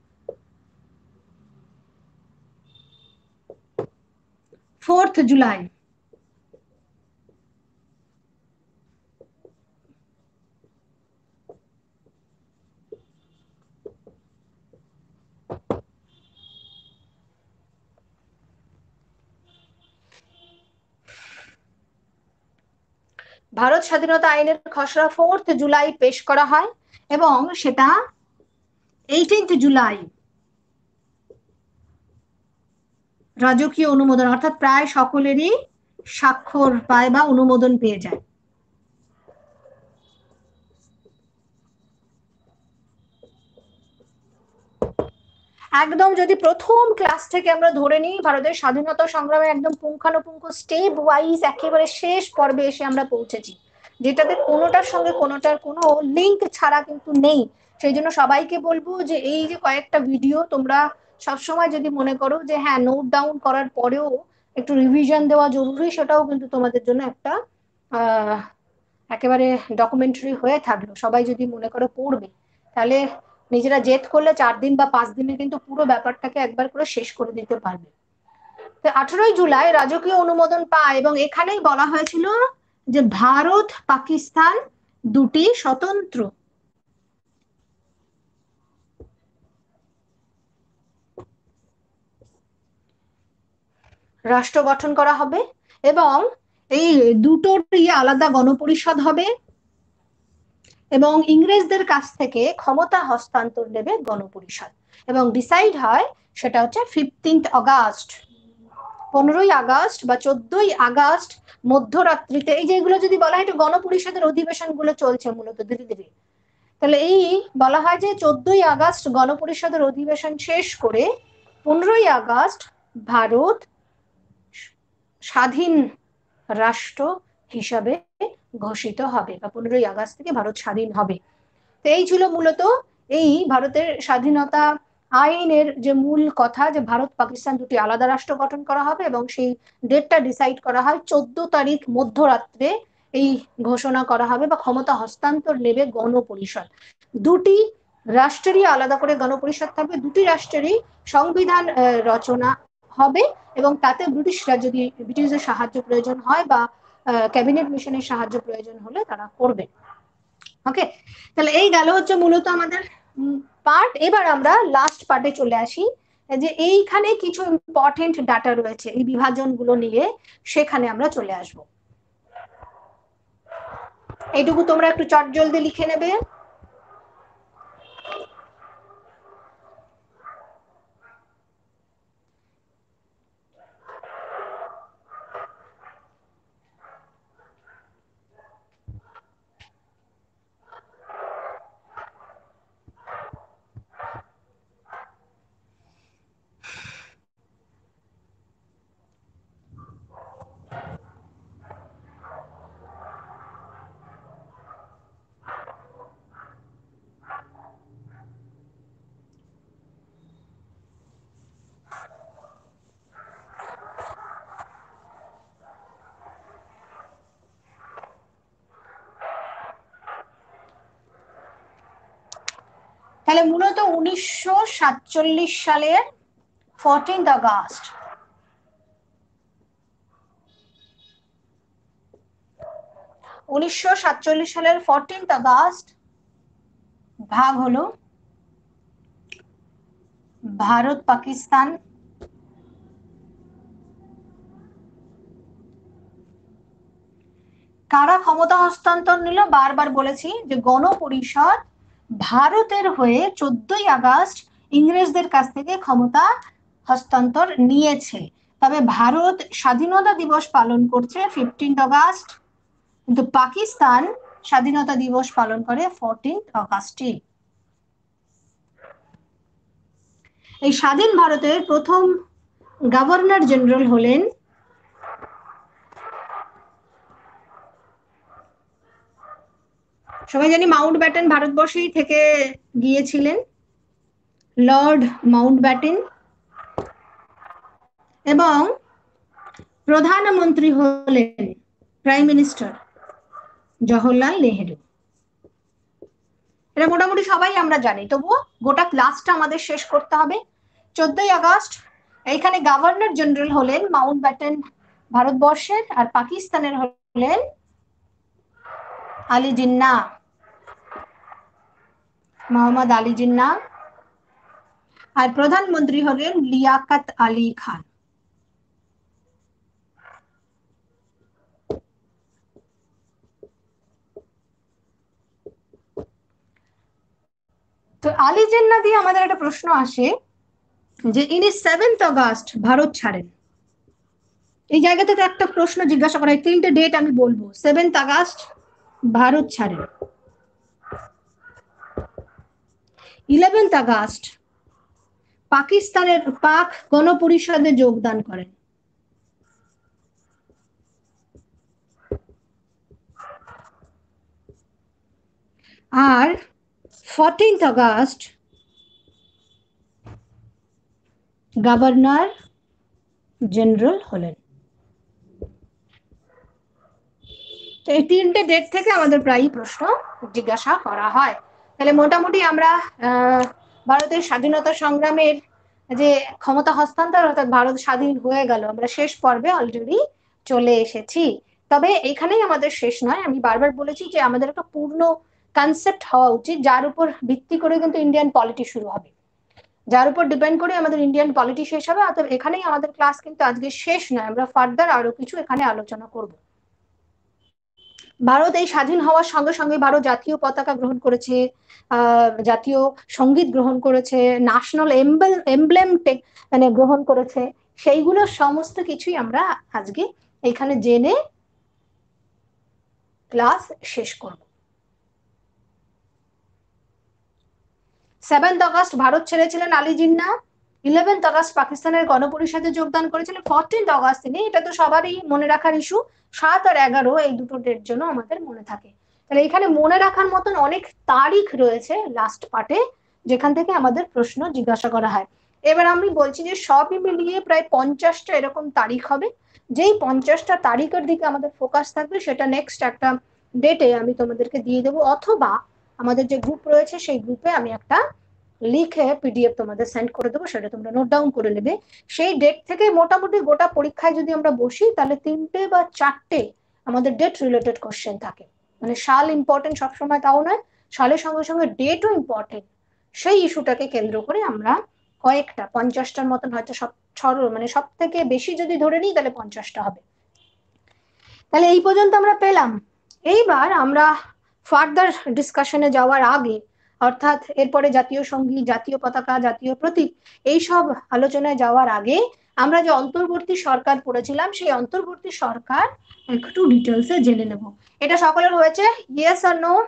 4 জুলাই ভারত স্বাধীনতা আইনের খসড়া 4 জুলাই পেশ করা হয়, এবং সেটা 18 জুলাই রাজকীয় অনুমোদন, অর্থাৎ প্রায় সকলেরই স্বাক্ষর পায় বা অনুমোদন পেয়ে যায়। একদম যদি প্রথম ক্লাস থেকে আমরা ধরে নিই, ভারতের স্বাধীনতা সংগ্রামে একদম পুঙ্খানুপুঙ্খ স্টেপ ওয়াইজ একেবারে শেষ পর্বে এসে আমরা পৌঁছেছি, যেটাতে কোনোটার সঙ্গে কোনোটার কোনো লিঙ্ক ছাড়া কিন্তু নেই। সেই জন্য সবাইকে বলবো যে এই যে কয়েকটা ভিডিও তোমরা সবসময় যদি মনে করো যে হ্যাঁ নোট ডাউন করার পরেও একটু রিভিশন দেওয়া জরুরি, সেটাও কিন্তু তোমাদের জন্য একটা আহ একেবারে ডকুমেন্টারি হয়ে থাকলো। সবাই যদি মনে করো পড়বে, তাহলে নিজেরা জেদ করলে 4 দিন বা 5 দিনে কিন্তু পুরো ব্যাপারটাকে একবার করে শেষ করে দিতে পারবে। তো 18 জুলাই রাজকীয় অনুমোদন পায়, এবং এখানেই বলা হয়েছিল যে ভারত পাকিস্তান দুটি স্বতন্ত্র রাষ্ট্র গঠন করা হবে, এবং এই দুটোরই আলাদা গণপরিষদ হবে, এবং ইংরেজদের কাছ থেকে ক্ষমতা হস্তান্তর নেবে গণপরিষদ। এবং ডিসাইড হয় সেটা হচ্ছে 15 আগস্ট, 15 আগস্ট বা 14 আগস্ট মধ্যরাত্রিতে। এই যেগুলো যদি বলা হয় এটা গণপরিষদের অধিবেশন গুলো চলছে মূলত ধীরে ধীরে, তাহলে এই বলা হয় যে 14 আগস্ট গণপরিষদের অধিবেশন শেষ করে 15 আগস্ট ভারত স্বাধীন রাষ্ট্র হিসাবে ঘোষিত হবে, বা 15 আগস্ট থেকে ভারত স্বাধীন হবে। তো এই ছিল মূলত এই ভারতের স্বাধীনতা আইনের যে মূল কথা, যে ভারত পাকিস্তান দুটি আলাদা রাষ্ট্র গঠন করা হবে, এবং সেই ডেটটা ডিসাইড করা হয় 14 তারিখ মধ্যরাত্রে। এই ঘোষণা করা হবে বা ক্ষমতা হস্তান্তর নেবে গণপরিষদ। দুটি রাষ্ট্রেরই আলাদা করে গণপরিষদ থাকবে, দুটি রাষ্ট্রেরই সংবিধান রচনা হবে, এবং তাতে ব্রিটিশরা যদি ব্রিটিশদের সাহায্য প্রয়োজন হয় বা ক্যাবিনেট মিশনের সাহায্য প্রয়োজন হলে তারা করবে। ওকে, তাহলে এই গেল হচ্ছে মূলত আমাদের পার্ট। এবার আমরা লাস্ট পার্টে চলে আসি, যে এইখানে কিছু ইম্পর্টেন্ট ডাটা রয়েছে এই বিভাজন গুলো নিয়ে, সেখানে আমরা চলে আসব। এইটুকু তোমরা একটু চটজলদি লিখে নেবে। তাহলে মূলত 1947 সালের 14 আগস্ট, 1947 সালের 14 আগস্ট ভাগ হলো ভারত পাকিস্তান কারা ক্ষমতা হস্তান্তর নিল? বারবার বলেছি যে গণপরিষদ ভারতের হয়ে 14ই আগস্ট ইংরেজদের কাছ থেকে ক্ষমতা হস্তান্তর নিয়েছে। তবে ভারত স্বাধীনতা দিবস পালন করছে 15 আগস্ট, কিন্তু পাকিস্তান স্বাধীনতা দিবস পালন করে 14 আগস্টে। এই স্বাধীন ভারতের প্রথম গভর্নর জেনারেল হলেন সবাই জানি মাউন্টব্যাটেন, ভারতবর্ষেই থেকে গিয়েছিলেন লর্ড মাউন্টব্যাটেন। এবং প্রধানমন্ত্রী হলেন প্রাইম মিনিস্টার জওহরলাল নেহেরু। এটা মোটামুটি সবাই আমরা জানি, তবুও গোটা ক্লাসটা আমাদের শেষ করতে হবে। 14ই আগস্ট এইখানে গভর্নর জেনারেল হলেন মাউন্টব্যাটেন ভারতবর্ষের, আর পাকিস্তানের হলেন আলী জিন্না, মোহাম্মদ আলী জিন্না। আর প্রধানমন্ত্রী হলেন লিয়াকত আলী খান। তো আলী জিন্না দিয়ে আমাদের একটা প্রশ্ন আসে যে ইনি 7 আগস্ট ভারত ছাড়েন। এই জায়গা থেকে একটা প্রশ্ন জিজ্ঞাসা করা হয়, 3টে ডেট আমি বলবো। 7 আগস্ট ভারত ছাড়েন, 11 আগস্ট পাকিস্তানের পাক গণপরিষদে যোগদান করেন, আর 14 আগস্ট গভর্নর জেনারেল হলেন। তো এই 3টে ডেট থেকে আমাদের প্রায়ই প্রশ্ন জিজ্ঞাসা করা হয়। তাহলে মোটামুটি আমরা ভারতের স্বাধীনতা সংগ্রামের যে ক্ষমতা হস্তান্তর, অর্থাৎ ভারত স্বাধীন হয়ে গেল, আমরা শেষ পর্বে অলরেডি চলে এসেছি। তবে এখানেই আমাদের শেষ নয়, আমি বারবার বলেছি যে আমাদের একটা পূর্ণ কনসেপ্ট হওয়া উচিত, যার উপর ভিত্তি করে কিন্তু ইন্ডিয়ান পলিটি শুরু হবে, যার উপর ডিপেন্ড করে আমাদের ইন্ডিয়ান পলিটি শেষ হবে। অর্থাৎ এখানেই আমাদের ক্লাস কিন্তু আজকে শেষ নয়, আমরা ফার্দার আরো কিছু এখানে আলোচনা করব। ভারত এই স্বাধীন হওয়ার সঙ্গে সঙ্গে ভারত জাতীয় পতাকা গ্রহণ করেছে, জাতীয় সঙ্গীত গ্রহণ করেছে, ন্যাশনাল এমব্লেম মানে গ্রহণ করেছে। সেইগুলো সমস্ত কিছুই আমরা আজকে এখানে জেনে ক্লাস শেষ করব। 7 আগস্ট ভারত ছেড়েছিলেন আলী জিন্নাহ, 11 আগস্ট পাকিস্তানের গণপরিষদে যোগদান করেছিলেন, 14 আগস্ট তিনি, এটা তো সবারই মনে রাখার ইস্যু, 7 আর 11 এই দুটো ডেট জন্য আমাদের মনে থাকে। তাহলে এখানে মনে রাখার মতন অনেক তারিখ রয়েছে লাস্ট পার্টে, যেখান থেকে আমাদের প্রশ্ন জিজ্ঞাসা করা হয়। এবার আমি বলছি যে সবই মিলিয়ে প্রায় 50টা এরকম তারিখ হবে। যেই 50টা তারিখের দিকে আমাদের ফোকাস থাকবে, সেটা নেক্সট একটা ডেটে আমি তোমাদেরকে দিয়ে দেবো, অথবা আমাদের যে গ্রুপ রয়েছে সেই গ্রুপে আমি একটা লিখে পিডিএফ তোমাদের সেন্ড করে দেবো, সেটা তোমরা নোট ডাউন করে নেবে। সেই ডেট থেকে মোটামুটি গোটা পরীক্ষায় যদি আমরা বসি, তাহলে 3টে বা 4টে আমাদের ডেট রিলেটেড কোশ্চেন থাকে। মানে সাল ইম্পর্টেন্ট সবসময় তাও নয়, সালের সঙ্গে সঙ্গে ডেটও ইম্পর্টেন্ট। সেই ইস্যুটাকে কেন্দ্র করে আমরা কয়েকটা 50টার মতন, হয়তো সব মানে সব থেকে বেশি যদি ধরে নিই তাহলে 50টা হবে। তাহলে এই পর্যন্ত আমরা পেলাম। এইবার আমরা ফার্দার ডিসকাশনে যাওয়ার আগে, অর্থাৎ এরপরে জাতীয় সঙ্গীত, জাতীয় পতাকা, জাতীয় প্রতীক, এইসব আলোচনায় যাওয়ার আগে আমরা যে অন্তর্বর্তী সরকার পড়েছিলাম, সেই অন্তর্বর্তী সরকার একটু ডিটেলসে জেনে নেব। এটা সকলের হয়েছে? ইয়েস আর নো?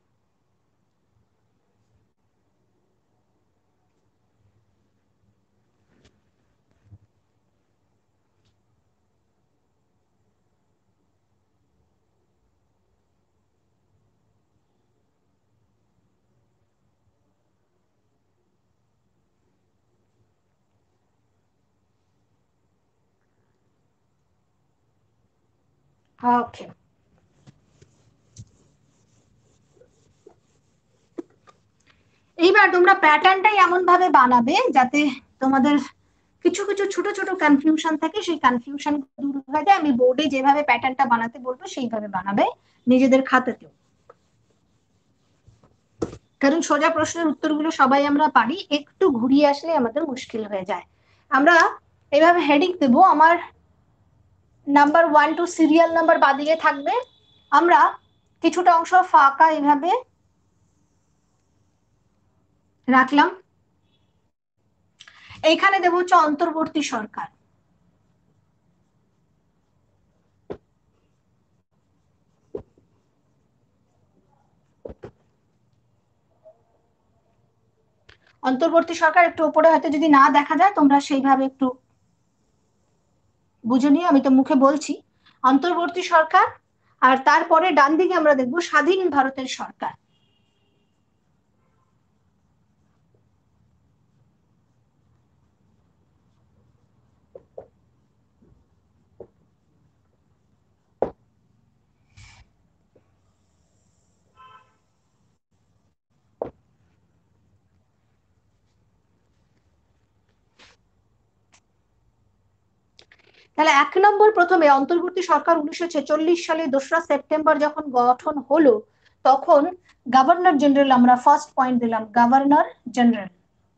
ওকে, এইবার তোমরা প্যাটার্নটাই এমন ভাবে বানাবে যাতে তোমাদের কিছু কিছু ছোট ছোট কনফিউশন থাকে, সেই কনফিউশন দূর হয়ে যায়। আমি বোর্ডে যেভাবে প্যাটার্নটা বানাতে বলবো সেইভাবে বানাবে নিজেদের খাতাতেও, কারণ সোজা প্রশ্নের উত্তরগুলো সবাই আমরা পারি, একটু ঘুরিয়ে আসলে আমাদের মুশকিল হয়ে যায়। আমরা এইভাবে হেডিং দেবো, আমার নাম্বার 1 টু সিরিয়াল নাম্বার বাদিকে থাকবে, আমরা কিছুটা অংশ ফাঁকা এইভাবে রাখলাম। এইখানে দেবো হচ্ছে অন্তর্বর্তী সরকার। অন্তর্বর্তী সরকার একটু উপরে হয়তো যদি না দেখা যায় তোমরা সেইভাবে একটু বুঝে নিও, আমি তো মুখে বলছি অন্তর্বর্তী সরকার। আর তারপরে ডান দিকে আমরা দেখবো স্বাধীন ভারতের সরকার। তাহলে 1 নম্বর, প্রথমে অন্তর্বর্তী সরকার 1946 সালে 2রা সেপ্টেম্বর যখন গঠন হলো, তখন গভর্নর জেনারেল, আমরা ফার্স্ট পয়েন্ট দিলাম গভর্নর জেনারেল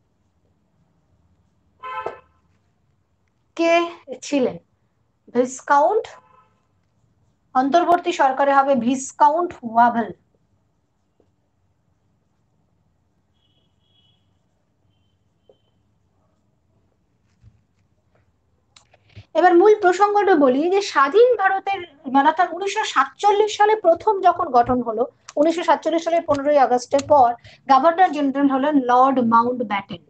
কে ছিলেন? ভিসকাউন্ট, অন্তর্বর্তী সরকারে হবে ভিসকাউন্ট ওয়াভেল। এবার মূল প্রসঙ্গটা বলি যে স্বাধীন ভারতের মানে অর্থাৎ 1947 সালে প্রথম যখন গঠন হলো, 1947 সালের 15ই আগস্টের পর গভর্নর জেনারেল হলেন লর্ড মাউন্ট ব্যাটেন।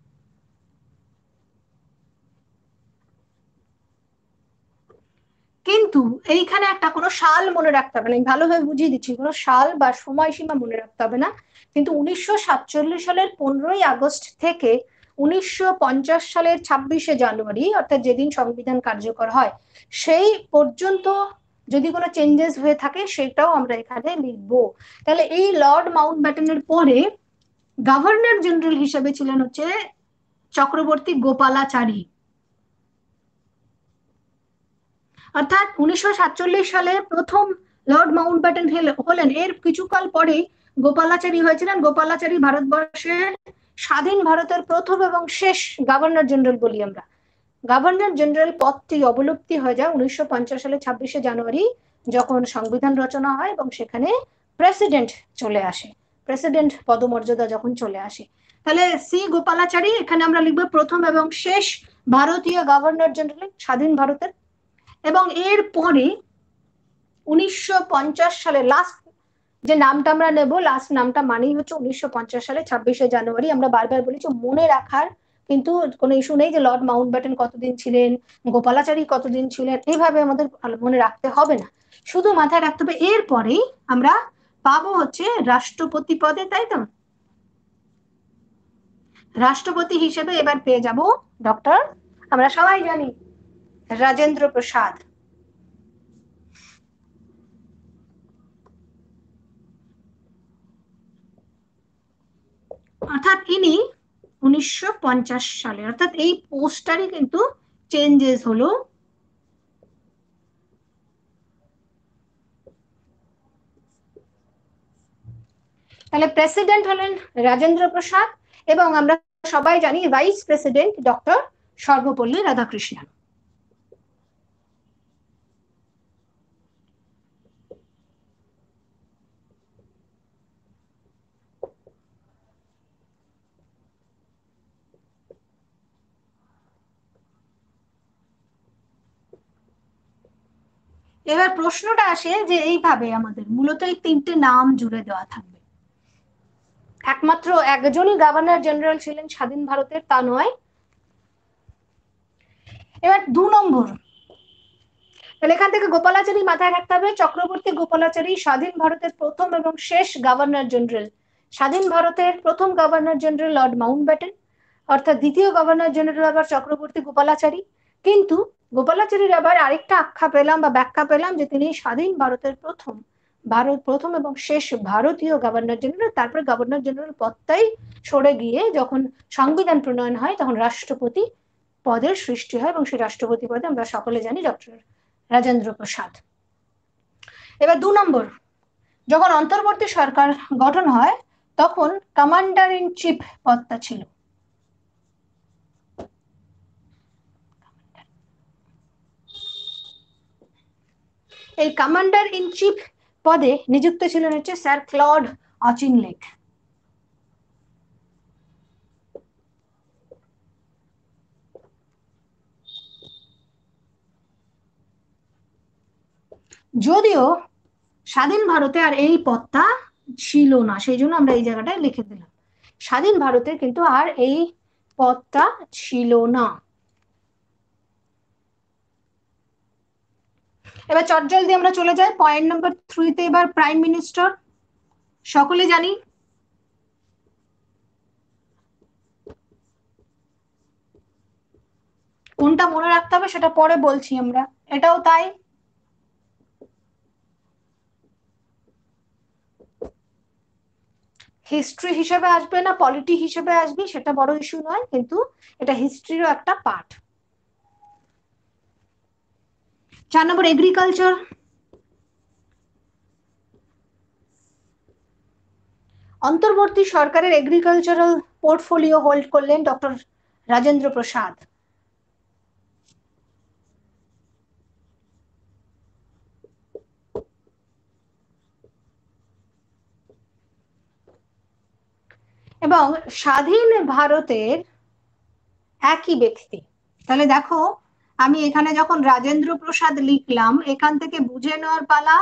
কিন্তু এইখানে একটা কোনো সাল মনে রাখতে হবে না, আমি ভালোভাবে বুঝিয়ে দিচ্ছি, কোনো সাল বা সময়সীমা মনে রাখতে হবে না। কিন্তু 1947 সালের 15ই আগস্ট থেকে 1950 সালের 26শে জানুয়ারি, অর্থাৎ যেদিন সংবিধান কার্যকর হয়, সেই পর্যন্ত যদি কোনো চেঞ্জেস হয়ে থাকে সেটাও আমরা এখানে লিখবো। তাহলে এই লর্ড মাউন্ট ব্যাটেনের পরে গভর্নর জেনারেল হিসেবে ছিলেন হচ্ছে চক্রবর্তী গোপালাচারী। অর্থাৎ 1947 সালে প্রথম লর্ড মাউন্ট ব্যাটেন হলেন, এর কিছুকাল পরেই গোপালাচারী হয়েছিলেন। গোপালাচারী ভারতবর্ষের স্বাধীন ভারতের প্রথম এবং শেষ গভর্নর জেনারেল বলি আমরা। গভর্নর জেনারেল পদটি অবলুপ্তি হয়ে যায় 1950 সালের 26শে জানুয়ারি, যখন সংবিধান রচনা হয় এবং সেখানে প্রেসিডেন্ট চলে আসে, প্রেসিডেন্ট পদমর্যাদা যখন চলে আসে। তাহলে সি গোপালাচারী এখানে আমরা লিখবো প্রথম এবং শেষ ভারতীয় গভর্নর জেনারেল স্বাধীন ভারতের। এবং এর পরে 1950 সালে লাস্ট যে নামটা আমরা নেব, লাস্ট নামটা মানেই হচ্ছে 1950 সালে 26শে জানুয়ারি। আমরা বারবার বলেছি মনে রাখার কিন্তু কোনো ইস্যু নেই যে লর্ড মাউন্ট ব্যাটেন কতদিন ছিলেন, গোপালাচারী কতদিন ছিলেন, এইভাবে আমাদের মনে রাখতে হবে না, শুধু মাথায় রাখতে হবে এরপরেই আমরা পাবো হচ্ছে রাষ্ট্রপতি পদে, তাই তো? রাষ্ট্রপতি হিসেবে এবার পেয়ে যাব ডক্টর, আমরা সবাই জানি, রাজেন্দ্র প্রসাদ। অর্থাৎ ইনি 1950 সালে, অর্থাৎ এই পোস্টারই কিন্তু চেঞ্জেস হলো। তাহলে প্রেসিডেন্ট হলেন রাজেন্দ্র প্রসাদ, এবং আমরা সবাই জানি vice president doctor Sarvepalli Radhakrishnan. এবার প্রশ্নটা আসে যে এইভাবে আমাদের মূলত এই 3টে নাম জুড়ে দেওয়া থাকবে, একমাত্র একজনই গভর্নর জেনারেল ছিলেন স্বাধীন ভারতের তা নয়। এবার 2 নম্বর, তাহলে এখান থেকে গোপালাচারী মাথায় রাখতে হবে, চক্রবর্তী গোপালাচারী স্বাধীন ভারতের প্রথম এবং শেষ গভর্নর জেনারেল। স্বাধীন ভারতের প্রথম governor general Lord Mountbatten, অর্থাৎ দ্বিতীয় গভর্নর জেনারেল আবার চক্রবর্তী গোপালাচারী। কিন্তু গোপালাচারীর আবার আরেকটা আখ্যা পেলাম বা ব্যাখ্যা পেলাম যে তিনি স্বাধীন ভারতের প্রথম এবং শেষ ভারতীয় গভর্নর জেনারেল। তারপর গভর্নর জেনারেল পদটাই সরে গিয়ে যখন সংবিধান প্রণয়ন হয় তখন রাষ্ট্রপতি পদের সৃষ্টি হয়, এবং সেই রাষ্ট্রপতি পদে আমরা সকলে জানি ডক্টর রাজেন্দ্র প্রসাদ। এবার 2 নম্বর, যখন অন্তর্বর্তী সরকার গঠন হয় তখন কমান্ডার ইন চিফ পদটা ছিল। এই কমান্ডার ইন চিফ পদে নিযুক্ত ছিলেন হচ্ছে স্যার ক্লড অচিনলেক। যদিও স্বাধীন ভারতে আর এই পদটা ছিল না, সেই জন্য আমরা এই জায়গাটায় লিখে দিলাম। স্বাধীন ভারতে কিন্তু আর এই পদটা ছিল না। এবার চটজলদি আমরা চলে যাই পয়েন্ট নাম্বার 3-তে। এবার প্রাইম মিনিস্টার সকলে জানি। কোনটা মনে রাখতে হবে সেটা পরে বলছি আমরা, এটাও তাই। হিস্ট্রি হিসেবে আসবে না পলিটি হিসেবে আসবে সেটা বড় ইস্যু নয়, কিন্তু এটা হিস্ট্রিরও একটা পার্ট। 4 নম্বর এগ্রিকালচার। অন্তর্বর্তী সরকারের এগ্রিকালচারাল পোর্টফোলিও হোল্ড করলেন ডক্টর রাজেন্দ্র প্রসাদ। এবং স্বাধীন ভারতের একই ব্যক্তি। তাহলে দেখো, আমি এখানে যখন রাজেন্দ্র প্রসাদ লিখলাম, এখান থেকে বুঝে নেওয়ার পালা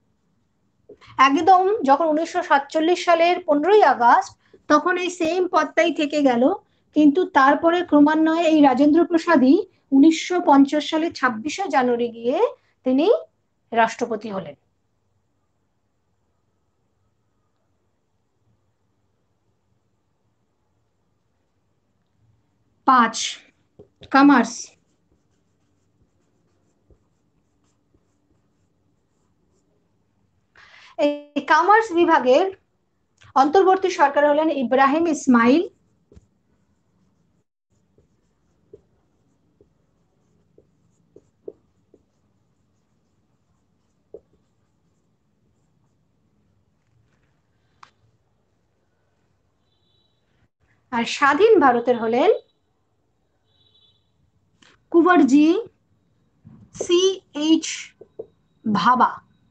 একদম যখন 1947 সালের 15ই আগস্ট তখন এই সেম পদটাই থেকে গেল, কিন্তু তারপরে ক্রমান্বয়ে এই রাজেন্দ্র প্রসাদই 1950 সালের 26শে জানুয়ারি গিয়ে তিনি রাষ্ট্রপতি হলেন। 5 কমার্স। এই কমার্স বিভাগের অন্তর্বর্তী সরকার হলেন ইব্রাহিম ইসমাইল। আর স্বাধীন ভারতের হলেন কুঁভারজি CH ভাবা।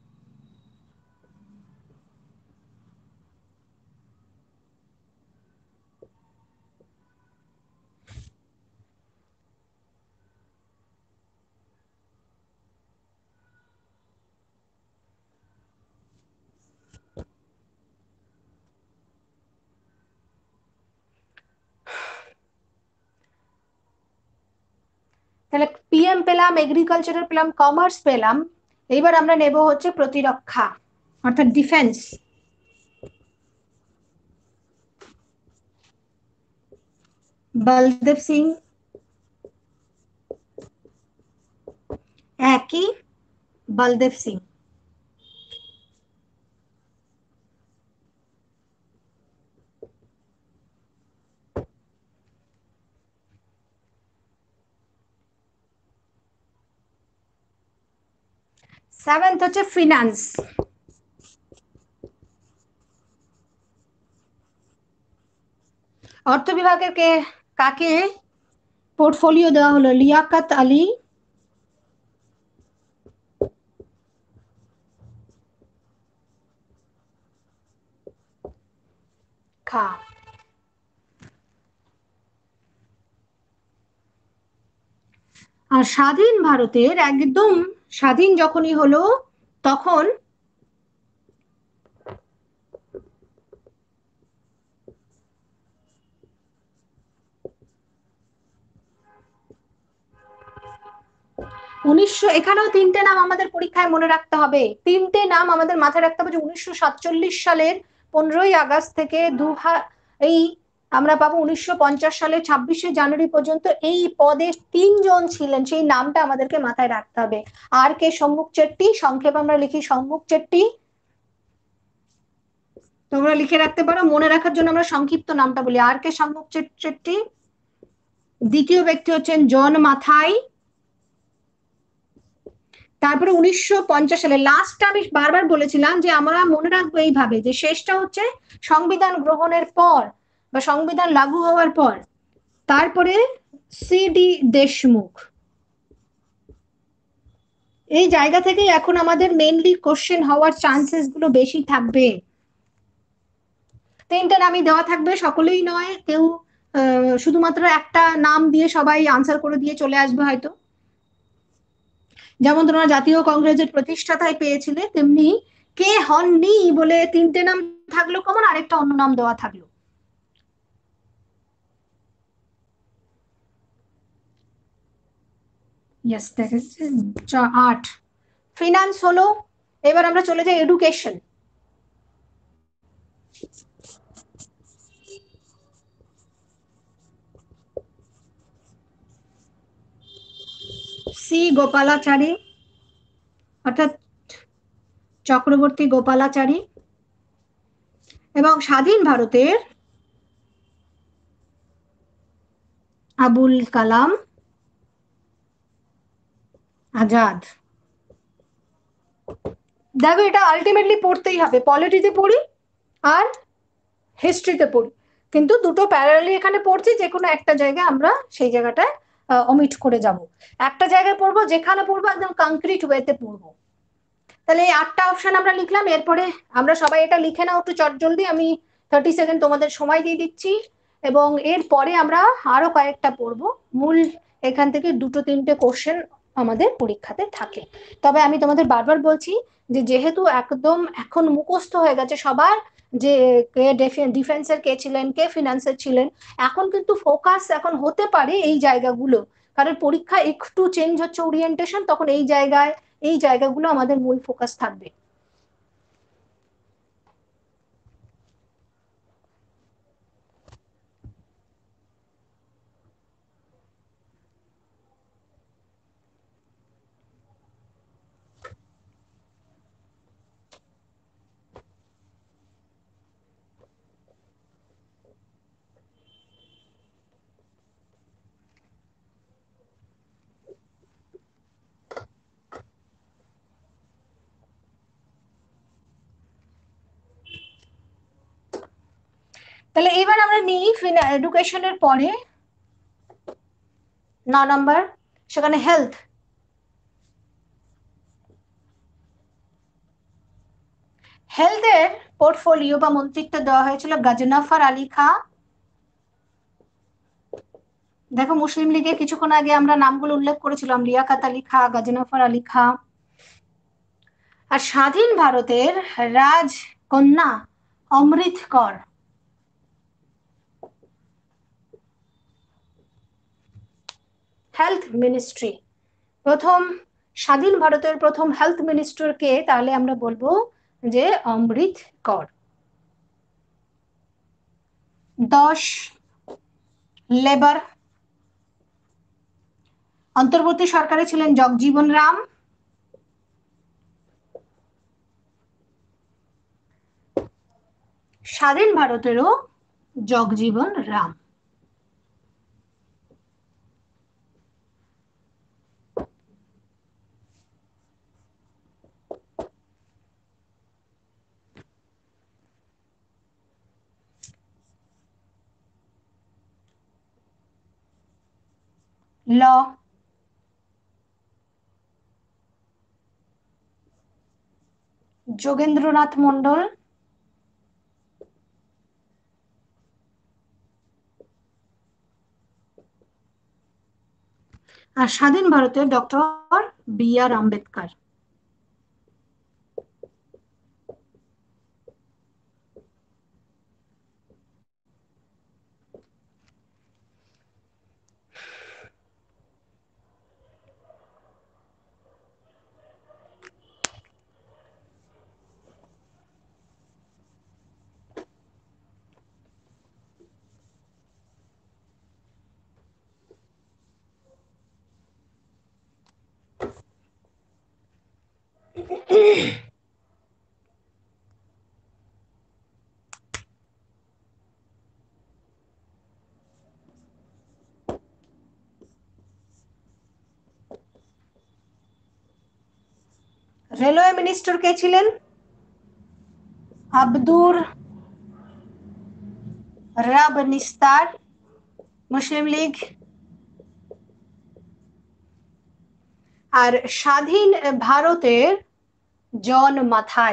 তাহলে PM পেলাম, এগ্রিকালচারাল পেলাম, কমার্স পেলাম। এইবার আমরা নেব হচ্ছে প্রতিরক্ষা অর্থাৎ ডিফেন্স। বলদেব সিং, একই বলদেব সিং। সেভেন্থ হচ্ছে ফিনান্স। অর্থ বিভাগের কাকে পোর্টফোলিও দেওয়া হলো? লিয়াকত আলী খাঁ। আর স্বাধীন ভারতের একদম স্বাধীন যখনই হলো তখন এখানেও 3টে নাম আমাদের পরীক্ষায় মনে রাখতে হবে। 3টে নাম আমাদের মাথায় রাখতে হবে যে 1947 সালের 15ই আগস্ট থেকে এই আমরা পাবো 1950 সালের 26শে জানুয়ারি পর্যন্ত এই পদে 3জন ছিলেন, সেই নামটা আমাদেরকে মাথায় রাখতে হবে। RK সম্মুখ চেট্টি, সংক্ষেপে আমরা লিখি সম্মুখ চেট্টি। তোমরা লিখে রাখতে পারো, মনে রাখার জন্য আমরা সংক্ষিপ্ত নামটা বলি RK সম্মুখ চেট্টি। দ্বিতীয় ব্যক্তি হচ্ছেন জন মাথাই। তারপরে 1950 সালে লাস্টটা আমি বারবার বলেছিলাম যে আমরা মনে রাখবো এইভাবে যে শেষটা হচ্ছে সংবিধান গ্রহণের পর বা সংবিধান লাগু হওয়ার পর। তারপরে CD দেশমুখ, এই জায়গা থেকে এখন আমাদের মেইনলি কোশ্চেন হওয়ার চান্সেস গুলো বেশি থাকবে। তিনটে নামই দেওয়া থাকবে, সকলেই নয়, কেউ শুধুমাত্র একটা নাম দিয়ে সবাই আনসার করে দিয়ে চলে আসবে হয়তো। যেমন তোমরা জাতীয় কংগ্রেসের প্রতিষ্ঠাতায় পেয়েছিলে, তেমনি কে হননি বলে তিনটে নাম থাকলো কমন, আরেকটা অন্য নাম দেওয়া থাকলো। ইয়েস, দেখেছি। 8 ফিনান্স হলো। এবার আমরা চলে যাই এডুকেশন। সি গোপালাচারী, অর্থাৎ চক্রবর্তী গোপালাচারী। এবং স্বাধীন ভারতের আবুল কালাম আজাদ। দেখো, এটা আলটিমেটলি পড়তেই হবে, পলিটিতে পড়ি আর হিস্ট্রিতে পড়ি, কিন্তু দুটো প্যারালালি এখানে পড়ছি, যে কোনো একটা জায়গায় আমরা সেই জায়গাটায় অমিট করে যাব। একটা জায়গায় পড়বো, যেখানে পড়বো একদম কংক্রিট ওয়েতে পড়বো। তাহলে এই 8টা অপশন আমরা লিখলাম। এরপরে আমরা সবাই এটা লিখে নাও একটু চটজলদি, আমি 30 সেকেন্ড তোমাদের সময় দিয়ে দিচ্ছি। এবং এরপরে আমরা আরো কয়েকটা পড়বো। মূল এখান থেকে 2-3টে কোশ্চেন আমাদের পরীক্ষাতে থাকে। তবে আমি তোমাদের বারবার বলছি যে যেহেতু একদম এখন মুখস্থ হয়ে গেছে সবার, যে কে ডিফেন্সের কে ছিলেন, কে ফিনান্সের ছিলেন, এখন কিন্তু ফোকাস এখন হতে পারে এই জায়গাগুলো, কারণ পরীক্ষা একটু চেঞ্জ হচ্ছে ওরিয়েন্টেশন, তখন এই জায়গাগুলো আমাদের মূল ফোকাস থাকবে। তাহলে এবার আমরা নিই এডুকেশনের পরে 9 নম্বর, সেখানে হেলথ। হেলথের পোর্টফোলিও বা মন্ত্রিত্ব দেওয়া হয়েছিল গজনফর আলী খাঁ। দেখো, মুসলিম লীগের কিছুক্ষণ আগে আমরা নামগুলো উল্লেখ করেছিলাম, লিয়াকত আলী খাঁ, গজনফর আলী খাঁ। আর স্বাধীন ভারতের রাজকন্যা অমৃত কর। হেলথ মিনিস্ট্রি, প্রথম স্বাধীন ভারতের প্রথম হেলথ মিনিস্টার কে, তাহলে আমরা বলবো যে অমৃত কর। 10 লেবার, অন্তর্বর্তী সরকারে ছিলেন জগজীবন রাম। স্বাধীন ভারতেরও জগজীবন রাম। ল, যোগেন্দ্রনাথ মন্ডল। আর স্বাধীন ভারতের doctor B R. Ambedkar. Railway minister কে ছিলেন? আব্দুর রাব নিস্তার, মুসলিম লীগ। আর স্বাধীন ভারতের জন মাথাই,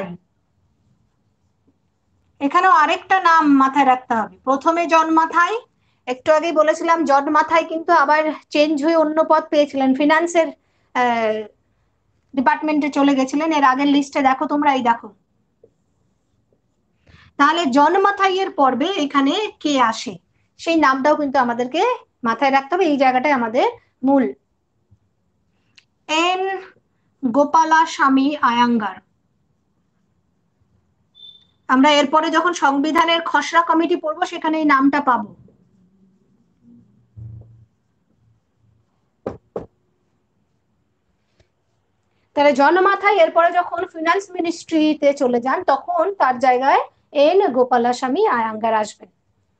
এখানেও আরেকটা নাম মাথায় রাখতে হবে। প্রথমে জন মাথাই, একটু আগেই বলেছিলাম জন মাথাই কিন্তু আবার চেঞ্জ হয়ে অন্য পদ পেয়েছিলেন, ফিনান্সের ডিপার্টমেন্টে চলে গেছিলেন। এর আগের লিস্টে দেখো তোমরা, এই দেখো। তাহলে জন মাথাইয়ের পর্বে এখানে কে আসে সেই নামটাও কিন্তু আমাদেরকে মাথায় রাখতে হবে, এই জায়গাটায় আমাদের মূল। এন গোপালাস্বামী আয়াঙ্গার। আমরা এরপরে যখন সংবিধানের খসড়া কমিটি পড়বো সেখানে এই নামটা পাবো। তাহলে জন মাথাই এরপরে যখন ফিনান্স মিনিস্ট্রিতে চলে যান তখন তার জায়গায় এন গোপালাস্বামী আয়াঙ্গার আসবেন।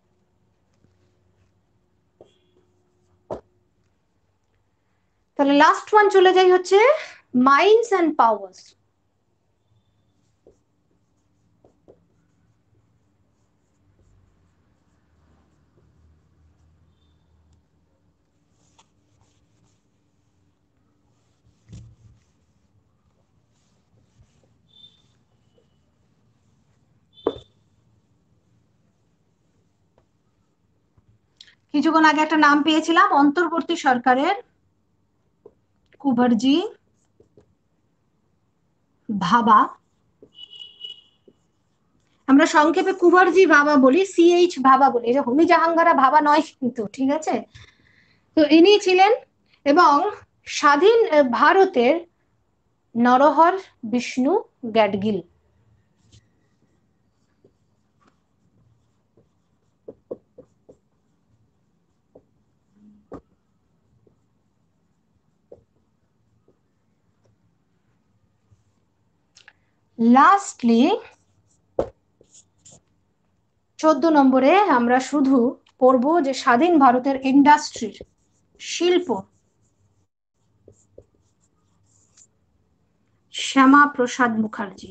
তাহলে লাস্ট ওয়ান চলে যাই হচ্ছে মাইন্স অ্যান্ড পাওয়ার্স। কিছুক্ষণ আগে একটা নাম পেয়েছিলাম অন্তর্বর্তী সরকারের, কুভারজি ভাবা। আমরা সংক্ষেপে কুভারজি ভাবা বলি, সিএইচ ভাবা বলি, এটা হোমি জাহাঙ্গারা ভাবা নয় কিন্তু, ঠিক আছে। তো ইনি ছিলেন এবং স্বাধীন ভারতের নরহর বিষ্ণু গ্যাডগিল। লাস্টলি 14 নম্বরে আমরা শুধু পড়বো যে স্বাধীন ভারতের ইন্ডাস্ট্রির, শিল্প, শ্যামা প্রসাদ মুখার্জি।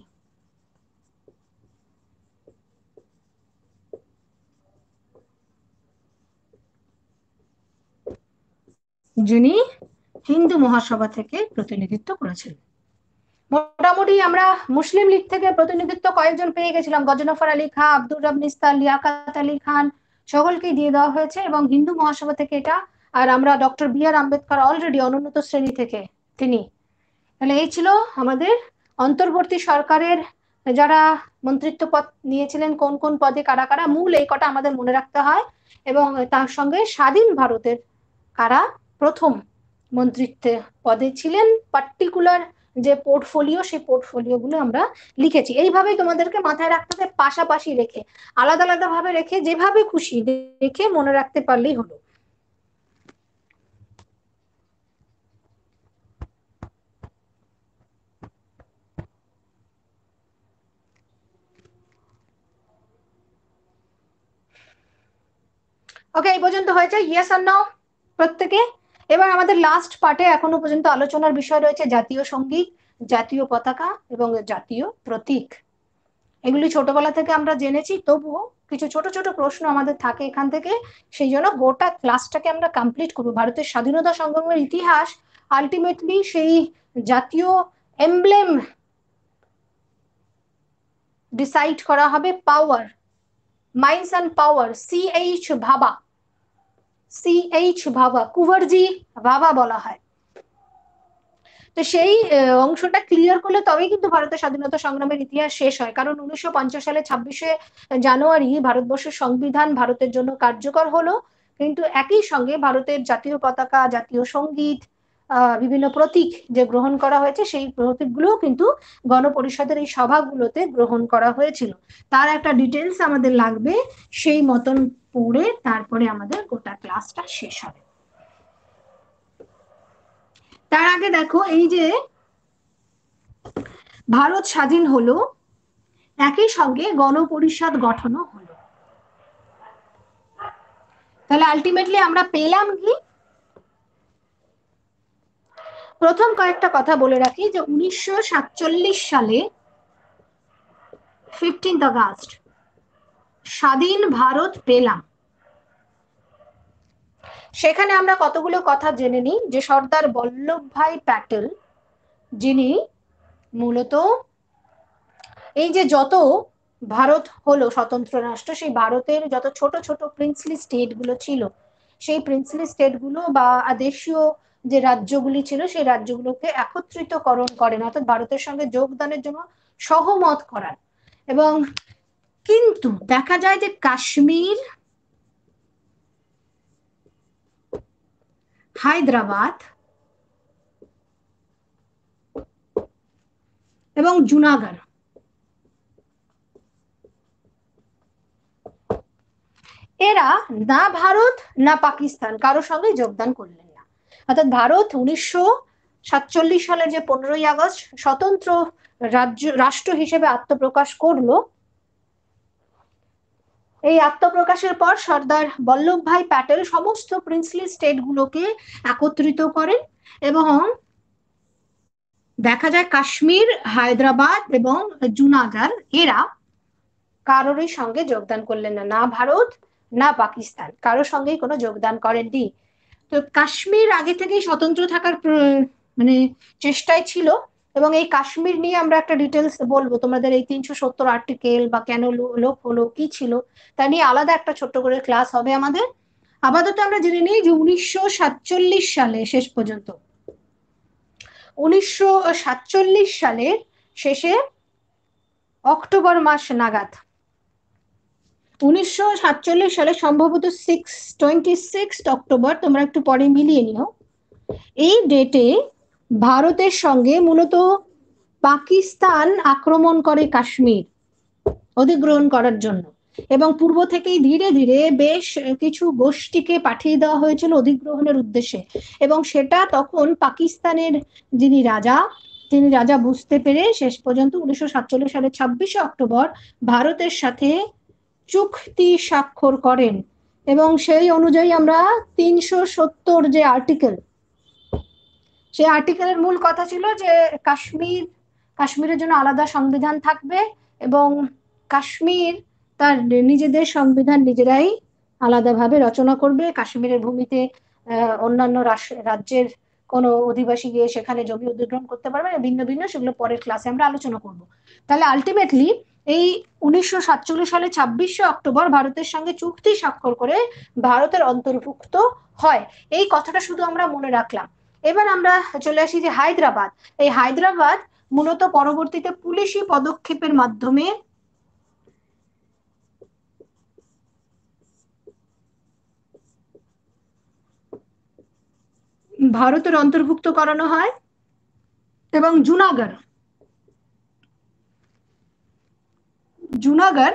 যিনি হিন্দু মহাসভা থেকে প্রতিনিধিত্ব করেছেন। মোটামুটি আমরা মুসলিম লীগ থেকে প্রতিনিধিত্ব কয়েকজন পেয়ে গেছিলাম, গজনফর আলী খান, আব্দুর রব নিস্তার, লিয়াকাত আলী খান, সকলকেই দিয়ে দেওয়া হয়েছে। এবং হিন্দু মহাসভা থেকে এটা, আর আমরা doctor B R Ambedkar already অনুন্নত শ্রেণী থেকে তিনি। তাহলে এই ছিল আমাদের অন্তর্বর্তী সরকারের যারা মন্ত্রিত্ব পদ নিয়েছিলেন, কোন কোন পদে কারা কারা, মূল এই কটা আমাদের মনে রাখতে হয়। এবং তার সঙ্গে স্বাধীন ভারতের কারা প্রথম মন্ত্রিত্বে পদে ছিলেন, পার্টিকুলার যে পোর্টফোলিও, সেই পোর্টফোলিও গুলো আমরা লিখেছি। এইভাবেই তোমাদেরকে মাথায় রাখতে হবে, পাশাপাশি রেখে, আলাদা আলাদা ভাবে রেখে, যেভাবে খুশি রেখে মনে রাখতে পারলেই হলো। ওকে, এই পর্যন্ত হয়েছে, ইয়েস আর নো প্রত্যেকে। এবার আমাদের লাস্ট পার্টে এখনো পর্যন্ত আলোচনার বিষয় রয়েছে জাতীয় সঙ্গীত, জাতীয় পতাকা এবং জাতীয় প্রতীক। এগুলি ছোটবেলা থেকে আমরা জেনেছি, তবুও কিছু ছোট ছোট প্রশ্ন আমাদের থাকে এখান থেকে। সেই জন্য গোটা ক্লাসটাকে আমরা কমপ্লিট করবো। ভারতের স্বাধীনতা সংগ্রামের ইতিহাস আলটিমেটলি সেই জাতীয় এমব্লেম ডিসাইড করা হবে, power, mines and power, C H Bhabha, C H Bhabha, Kuvarji ভাবা বলা হয়। তো সেই অংশটা ক্লিয়ার করলে তবেই কিন্তু ভারতের স্বাধীনতা সংগ্রামের ইতিহাস শেষ হয়। কারণ 1950 সালে 26শে জানুয়ারি ভারতবর্ষের সংবিধান ভারতের জন্য কার্যকর হলো, কিন্তু একই সঙ্গে ভারতের জাতীয় পতাকা, জাতীয় সঙ্গীত, বিভিন্ন প্রতীক যে গ্রহণ করা হয়েছে, সেই প্রতীকগুলোও কিন্তু গণপরিষদের এই সভাগুলোতে গ্রহণ করা হয়েছিল। তার একটা ডিটেলস আমাদের লাগবে, সেই মতন পড়ে তারপরে আমাদের গোটা ক্লাসটা শেষ হবে। তার আগে দেখো, এই যে ভারত স্বাধীন হলো, একই সঙ্গে গণপরিষদ গঠনও হলো। তাহলে আলটিমেটলি আমরা পেলাম কি? প্রথম কয়েকটা কথা বলে রাখি যে 1947 সালে 15 আগস্ট স্বাধীন ভারত পেলাম। সেখানে আমরা কতগুলো কথা জেনে নিই যে সর্দার বল্লভভাই প্যাটেল, যিনি মূলত এই যে যত ভারত হলো স্বতন্ত্র রাষ্ট্র, সেই ভারতের যত ছোট ছোট প্রিন্সলি স্টেট গুলো ছিল, সেই প্রিন্সলি স্টেট গুলো বা দেশীয় যে রাজ্যগুলি ছিল সেই রাজ্যগুলোকে একত্রিতকরণ করেন, অর্থাৎ ভারতের সঙ্গে যোগদানের জন্য সহমত করান। এবং কিন্তু দেখা যায় যে কাশ্মীর, হায়দ্রাবাদ এবং জুনাগড়, এরা না ভারত না পাকিস্তান কারোর সঙ্গে যোগদান করলেন না। অর্থাৎ ভারত 1947 সালের যে 15ই আগস্ট স্বতন্ত্র রাষ্ট্র হিসেবে আত্মপ্রকাশ করলো, এই আত্মপ্রকাশের পর সর্দার বল্লভভাই প্যাটেল সমস্ত প্রিন্সলি স্টেট গুলোকে একত্রিত করেন এবং দেখা যায় কাশ্মীর, হায়দ্রাবাদ এবং জুনাগড় এরা কারোরই সঙ্গে যোগদান করলেন না, না ভারত না পাকিস্তান কারোর সঙ্গেই কোনো যোগদান করেননি। তো কাশ্মীর আগে থেকেই স্বতন্ত্র থাকার মানে চেষ্টায় ছিল, এবং এই কাশ্মীর নিয়ে আমরা একটা ডিটেলস বলবো তোমাদের, এই 370 আর্টিকেল বা কেন লোপ হলো কি ছিল তা নিয়ে আলাদা একটা ছোট্ট করে ক্লাস হবে আমাদের। আপাতত আমরা জেনে নিই যে 1947 সালে শেষ পর্যন্ত, 1947 সালের শেষে অক্টোবর মাস নাগাদ, 1947 সালে সম্ভবত 26 অক্টোবর, তোমরা একটু পরে মিলিয়ে নিও, এই ডেটে ভারতের সঙ্গে মূলত পাকিস্তান আক্রমণ করে কাশ্মীর অধিগ্রহণ করার জন্য, এবং পূর্ব থেকেই ধীরে ধীরে বেশ কিছু গোষ্ঠীকে পাঠিয়ে দেওয়া হয়েছিল অধিগ্রহণের উদ্দেশ্যে। এবং সেটা তখন পাকিস্তানের যিনি রাজা, তিনি রাজা বুঝতে পেরে শেষ পর্যন্ত 1947 সালের 26 অক্টোবর ভারতের সাথে চুক্তি স্বাক্ষর করেন। এবং সেই অনুযায়ী আমরা 370 যে আর্টিকেল, সেই আর্টিকেলের মূল কথা ছিল যে কাশ্মীরের জন্য আলাদা সংবিধান থাকবে এবং কাশ্মীর তার নিজেদের সংবিধান নিজেরাই আলাদাভাবে রচনা করবে। কাশ্মীরের ভূমিতে অন্যান্য রাজ্যের কোনো অধিবাসী গিয়ে সেখানে জমি অধিগ্রহণ করতে পারবে না, ভিন্ন ভিন্ন, সেগুলো পরের ক্লাসে আমরা আলোচনা করব। তাহলে আলটিমেটলি এই 1947 সালে 26 অক্টোবর ভারতের সঙ্গে চুক্তি স্বাক্ষর করে ভারতের অন্তর্ভুক্ত হয়। এই কথাটা শুধু আমরা মনে রাখলাম। এবার আমরা চলে আসি যে হায়দ্রাবাদ। এই হায়দ্রাবাদ মূলত পরবর্তীতে পুলিশি পদক্ষেপের মাধ্যমে ভারতের অন্তর্ভুক্ত করানো হয়, এবং জুনাগড়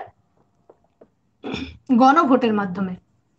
গণভোটের মাধ্যমে।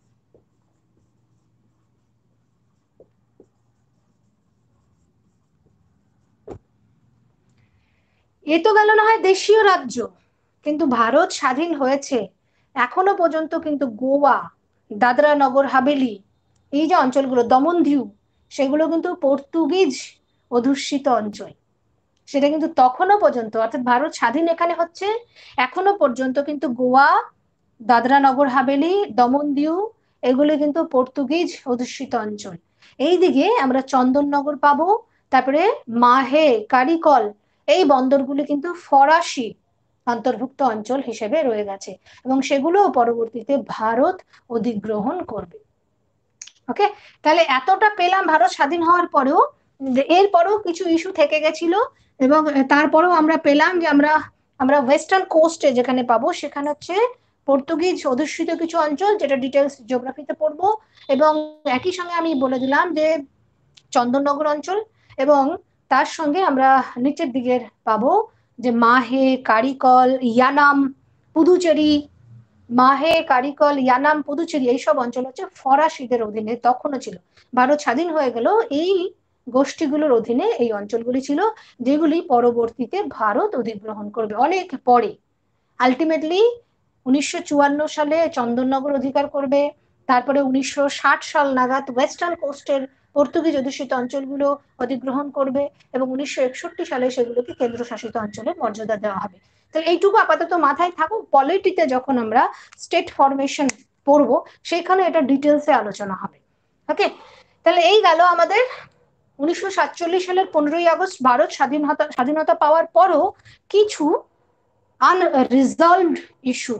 এ তো গেল না হয় দেশীয় রাজ্য, কিন্তু ভারত স্বাধীন হয়েছে এখনো পর্যন্ত কিন্তু গোয়া, দাদরা নগর হাভেলি, এই যে অঞ্চলগুলো, দমন দিউ, সেগুলো কিন্তু পর্তুগিজ অধ্যুষিত অঞ্চল। সেটা কিন্তু তখনো পর্যন্ত, অর্থাৎ ভারত স্বাধীন এখানে হচ্ছে, এখনো পর্যন্ত কিন্তু গোয়া, দাদরা নগর হাভেলি, দমন দিউ এগুলো কিন্তু পর্তুগিজ অধ্যুষিত অঞ্চল। এইদিকে আমরা চন্দননগর পাবো, তারপরে মাহে, কারিকল, এই বন্দরগুলি কিন্তু ফরাসি অন্তর্ভুক্ত অঞ্চল হিসেবে রয়ে গেছে, এবং সেগুলো পরবর্তীতে ভারত অধিগ্রহণ করবে। ওকে, তাহলে এতটা পেলাম ভারত স্বাধীন হওয়ার পরেও। এরপরেও কিছু ইস্যু থেকে গেছিল, এবং তারপরেও আমরা পেলাম যে আমরা আমরা ওয়েস্টার্ন কোস্টে যেখানে পাবো সেখানে হচ্ছে পর্তুগিজ অধ্যুষিত কিছু অঞ্চল, যেটা ডিটেলস জিওগ্রাফিতে পড়বো। এবং একই সঙ্গে আমি বলে দিলাম যে চন্দননগর অঞ্চল, এবং তার সঙ্গে আমরা নিচের দিকের পাবো যে মাহে, কারিকল, ইয়ানাম, পুদুচেরি, মাহে, কারিকল, ইয়ানাম, পুদুচেরি এইসব অঞ্চল হচ্ছে ফরাসিদের অধীনে তখনও ছিল। ভারত স্বাধীন হয়ে গেল এই গোষ্ঠীগুলোর অধীনে এই অঞ্চলগুলি ছিল, যেগুলি পরবর্তীতে ভারত অধিগ্রহণ করবে অনেক পরে। আলটিমেটলি 1954 সালে চন্দননগর অধিকার করবে, তারপরে 1960 সাল নাগাদ ওয়েস্টার্ন কোস্টের পর্তুগিজ অধ্যুষিত অঞ্চলগুলো অধিগ্রহণ করবে, এবং 1961 সালে সেগুলোকে কেন্দ্রশাসিত অঞ্চলের মর্যাদা দেওয়া হবে। তো এইটুকু আপাতত মাথায় থাকুক, পলিটিতে যখন আমরা স্টেট ফরমেশন পড়বো সেখানে এটা ডিটেলসে আলোচনা হবে। ওকে, তাহলে এই গেল আমাদের 1947 সালের 15ই আগস্ট ভারত স্বাধীনতা পাওয়ার পরও কিছু আনরিজলভড ইস্যু।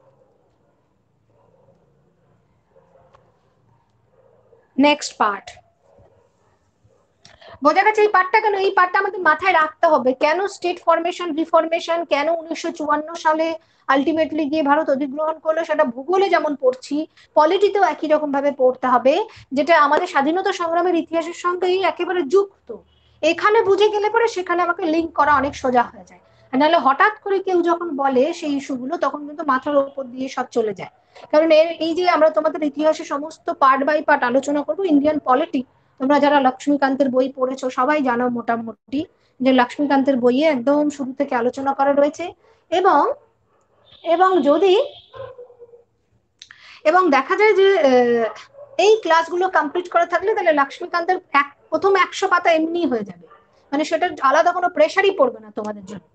নেক্সট পার্ট বোঝা গেছে। এই পার্টটা কেন, এই পার্টটা আমাদের মাথায় রাখতে হবে, কেন স্টেট ফরমেশন রিফরমেশন, কেন 1954 সালে আলটিমেটলি গিয়ে ভারত অধিগ্রহণ করলো, সেটা ভূগোলে যেমন পড়ছি পলিটিতেও একই রকম ভাবে পড়তে হবে, যেটা আমাদের স্বাধীনতা সংগ্রামের ইতিহাসের সঙ্গেই একেবারে যুক্ত। এখানে বুঝে গেলে পরে সেখানে আমাকে লিঙ্ক করা অনেক সোজা হয়ে যায়। নাহলে হঠাৎ করে কেউ যখন বলে সেই ইস্যুগুলো, তখন কিন্তু মাথার উপর দিয়ে সব চলে যায়। কারণ এই যে আমরা তোমাদের ইতিহাসে সমস্ত পার্ট বাই পার্ট আলোচনা করবো, ইন্ডিয়ান পলিটিক্স, তোমরা যারা লক্ষ্মীকান্তের বই পড়েছো সবাই জানো মোটামুটি যে লক্ষ্মীকান্তের বইয়ে একদম শুরু থেকে আলোচনা করা রয়েছে। এবং এবং যদি এবং দেখা যায় যে এই ক্লাসগুলো কমপ্লিট করে থাকলে তাহলে লক্ষ্মীকান্তের প্রথম 100 পাতা এমনি হয়ে যাবে, মানে সেটা আলাদা কোনো প্রেশারই পড়বে না তোমাদের জন্য।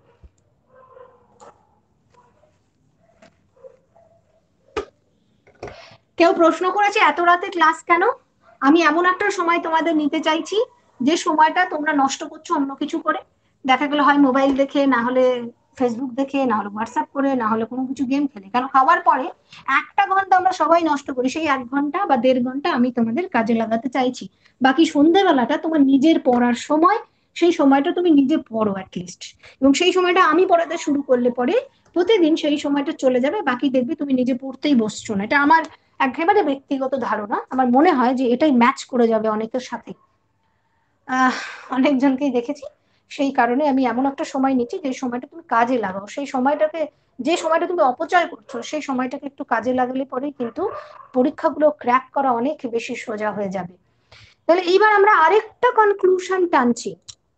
কেউ প্রশ্ন করেছে এত রাতে ক্লাস কেন? আমি এমন একটা সময় তোমাদের নিতে চাইছি যে সময়টা তোমরা নষ্ট করছো অন্য কিছু করে, দেখা গেল হয় মোবাইল দেখে, না হলে ফেসবুক দেখে, না হলে হোয়াটসঅ্যাপ করে, না হলে কোনো কিছু গেম খেলে। কারণ খাওয়ার পরে 1টা ঘন্টা আমরা সবাই নষ্ট করি, সেই 1 ঘন্টা বা 1.5 ঘন্টা আমি তোমাদের কাজে লাগাতে চাইছি। বাকি সন্ধ্যেবেলাটা তোমার নিজের পড়ার সময়, সেই সময়টা তুমি নিজে পড়ো অ্যাটলিস্ট। এবং সেই সময়টা আমি পড়াতে শুরু করলে পরে প্রতিদিন সেই সময়টা চলে যাবে, বাকি দেখবে তুমি নিজে পড়তেই বসছো না। এটা আমার একেবারে ব্যক্তিগত ধারণা, আমার মনে হয় যে এটাই ম্যাচ করে যাবে অনেকের সাথে। আহ অনেকজনকেই দেখেছি। সেই কারণে আমি এমন একটা সময় নিচ্ছি যে সময়টা তুমি কাজে লাগাও, সেই সময়টাকে, যে সময়টা তুমি অপচয় করছো সেই সময়টাকে একটু কাজে লাগালে পরেই কিন্তু পরীক্ষাগুলো ক্র্যাক করা অনেক বেশি সোজা হয়ে যাবে। তাহলে এইবার আমরা আরেকটা কনক্লুশন টানছি।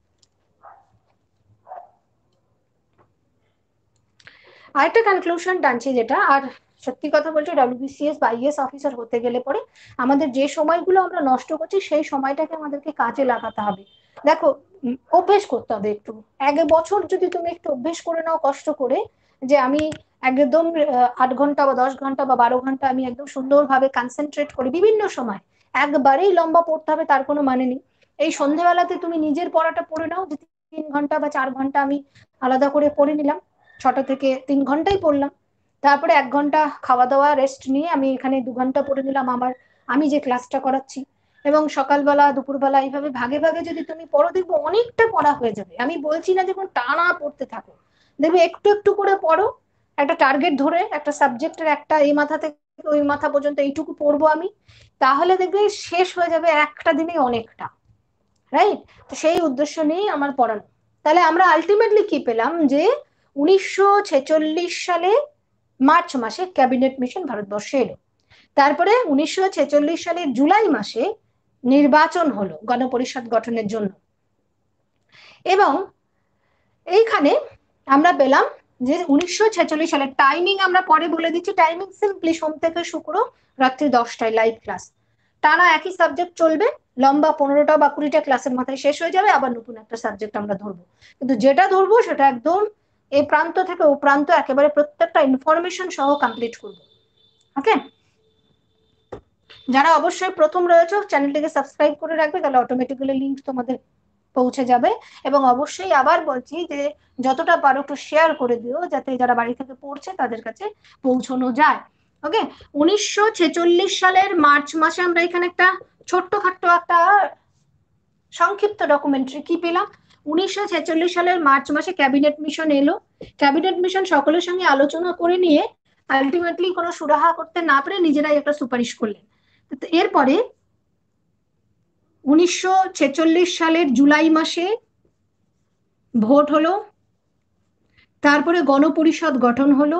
আরেকটা কনক্লুশন টানছি যেটা, আর সত্যি কথা বলছি ডব্লিউবিসিএস বা আইএস অফিসার হতে গেলে পরে আমাদের যে সময়গুলো আমরা নষ্ট করছি সেই সময়টাকে আমাদেরকে কাজে লাগাতে হবে। দেখো, অভ্যেস করতে হবে একটু। 1 বছর যদি তুমি একটু অভ্যেস করে নাও কষ্ট করে, যে আমি একদম 8 ঘন্টা বা 10 ঘন্টা বা 12 ঘন্টা আমি একদম সুন্দরভাবে কনসেন্ট্রেট করি বিভিন্ন সময়, একবারেই লম্বা পড়তে হবে তার কোনো মানে নেই। এই সন্ধ্যেবেলাতে তুমি নিজের পড়াটা পড়ে নাও, যে 3 ঘন্টা বা 4 ঘন্টা আমি আলাদা করে পড়ে নিলাম, 6টা থেকে 3 ঘন্টাই পড়লাম। তারপরে 1 ঘন্টা খাওয়া দাওয়া রেস্ট নিয়ে আমি এখানে 2 ঘন্টা পড়ে নিলাম আমার, আমি যে ক্লাসটা করাচ্ছি। এবং সকালবেলা দুপুরবেলা এইভাবে ভাগে ভাগে যদি তুমি পড়ো, দেখবো অনেকটা পড়া হয়ে যাবে। আমি বলছি না যে কোনো টানা পড়তে থাকো, দেখবে একটু একটু করে পড়ো, একটা টার্গেট ধরে একটা সাবজেক্টের একটা এই মাথা থেকে ওই মাথা পর্যন্ত এইটুকু পড়বো আমি, তাহলে দেখবে শেষ হয়ে যাবে একটা দিনে অনেকটা। রাইট? তো সেই উদ্দেশ্য নিয়েই আমার পড়ানো। তাহলে আমরা আলটিমেটলি কি পেলাম, যে 1946 সালে মার্চ মাসে ক্যাবিনেট মিশন ভারতবর্ষে এলো। তারপরে 1946 সালের জুলাই মাসে নির্বাচন হলো গণপরিষদ গঠনের জন্য। এবং এইখানে আমরা পেলাম যে 1946 সালের টাইমিং আমরা পরে বলে দিচ্ছি, টাইমিং সিম্পলি সোম থেকে শুক্র রাত্রি 10টায় লাইভ ক্লাস, টানা একই সাবজেক্ট চলবে, লম্বা 15টা বা 20টা ক্লাসের মাথায় শেষ হয়ে যাবে, আবার নতুন একটা সাবজেক্ট আমরা ধরবো। কিন্তু যেটা ধরবো সেটা একদম এই প্রান্ত থেকে ও প্রান্ত একেবারে প্রত্যেকটা ইনফরমেশন সহ কমপ্লিট করবো। ওকে, যারা অবশ্যই প্রথম রয়েছে চ্যানেলটিকে সাবস্ক্রাইব করে রাখবে, তাহলে অটোমেটিক্যালি লিঙ্ক তোমাদের পৌঁছে যাবে। এবং অবশ্যই আবার বলছি যে যতটা পারো একটু শেয়ার করে দিও, যাতে যারা বাড়ি থেকে পড়ছে তাদের কাছে পৌঁছানো যায়। ওকে, 1946 সালের মার্চ মাসে আমরা এখানে একটা ছোট্টখাট্ট একটা সংক্ষিপ্ত ডকুমেন্টারি কি পেলাম। 1946 সালের মার্চ মাসে ক্যাবিনেট মিশন এলো। ক্যাবিনেট মিশন সকলের সঙ্গে আলোচনা করে নিয়ে আলটিমেটলি কোনো সুরাহা করতে না পেরে নিজেরাই একটা সুপারিশ করলেন। এরপরে 1946 সালের জুলাই মাসে ভোট হলো, তারপরে গণপরিষদ গঠন হলো।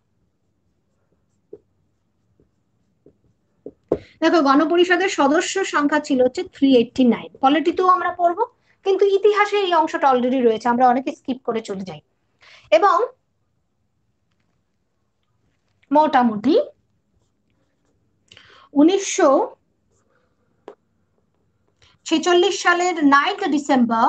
দেখো, গণপরিষদের সদস্য সংখ্যা ছিল হচ্ছে 389। পলিটিতেও আমরা পড়বো, কিন্তু ইতিহাসে এই অংশটা অলরেডি রয়েছে, আমরা অনেকে স্কিপ করে চলে যাই। এবং মোটামুটি 1946 সালের 9 ডিসেম্বর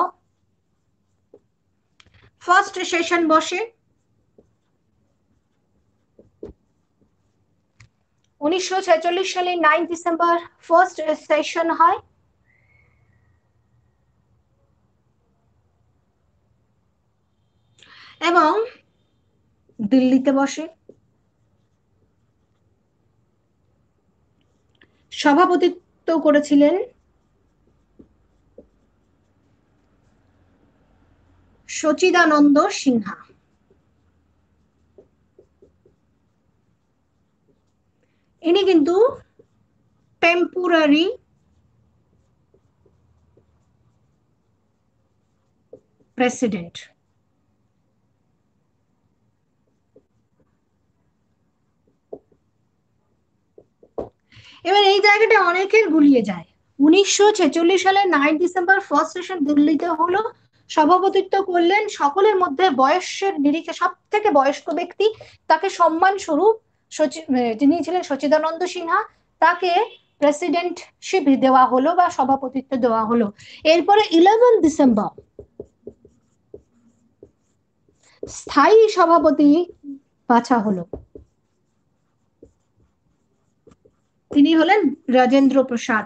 ফার্স্ট সেশন বসে। 1946 সালে 9 ডিসেম্বর ফার্স্ট সেশন হয়। এবং দিল্লিতে বসে। সভাপতিত্ব করেছিলেন সচিদানন্দ সিনহা। ইনি কিন্তু টেম্পোরারি প্রেসিডেন্ট। এবার এই জায়গাটা অনেকের গুলিয়ে যায়। 1946 সালে 9 ডিসেম্বর ফার্স্ট সেশন দিল্লিতে হলো, সভাপতিত্ব করলেন সকলের মধ্যে বয়সের নিরিখে সব থেকে বয়স্ক ব্যক্তি, তাকে সম্মান স্বরূপ যিনি ছিলেন সচিদানন্দ সিনহা, তাকে প্রেসিডেন্টশিপ দেওয়া হলো বা সভাপতিত্ব দেওয়া হলো। এরপরে 11 ডিসেম্বর স্থায়ী সভাপতি বাছা হলো, তিনি হলেন রাজেন্দ্র প্রসাদ।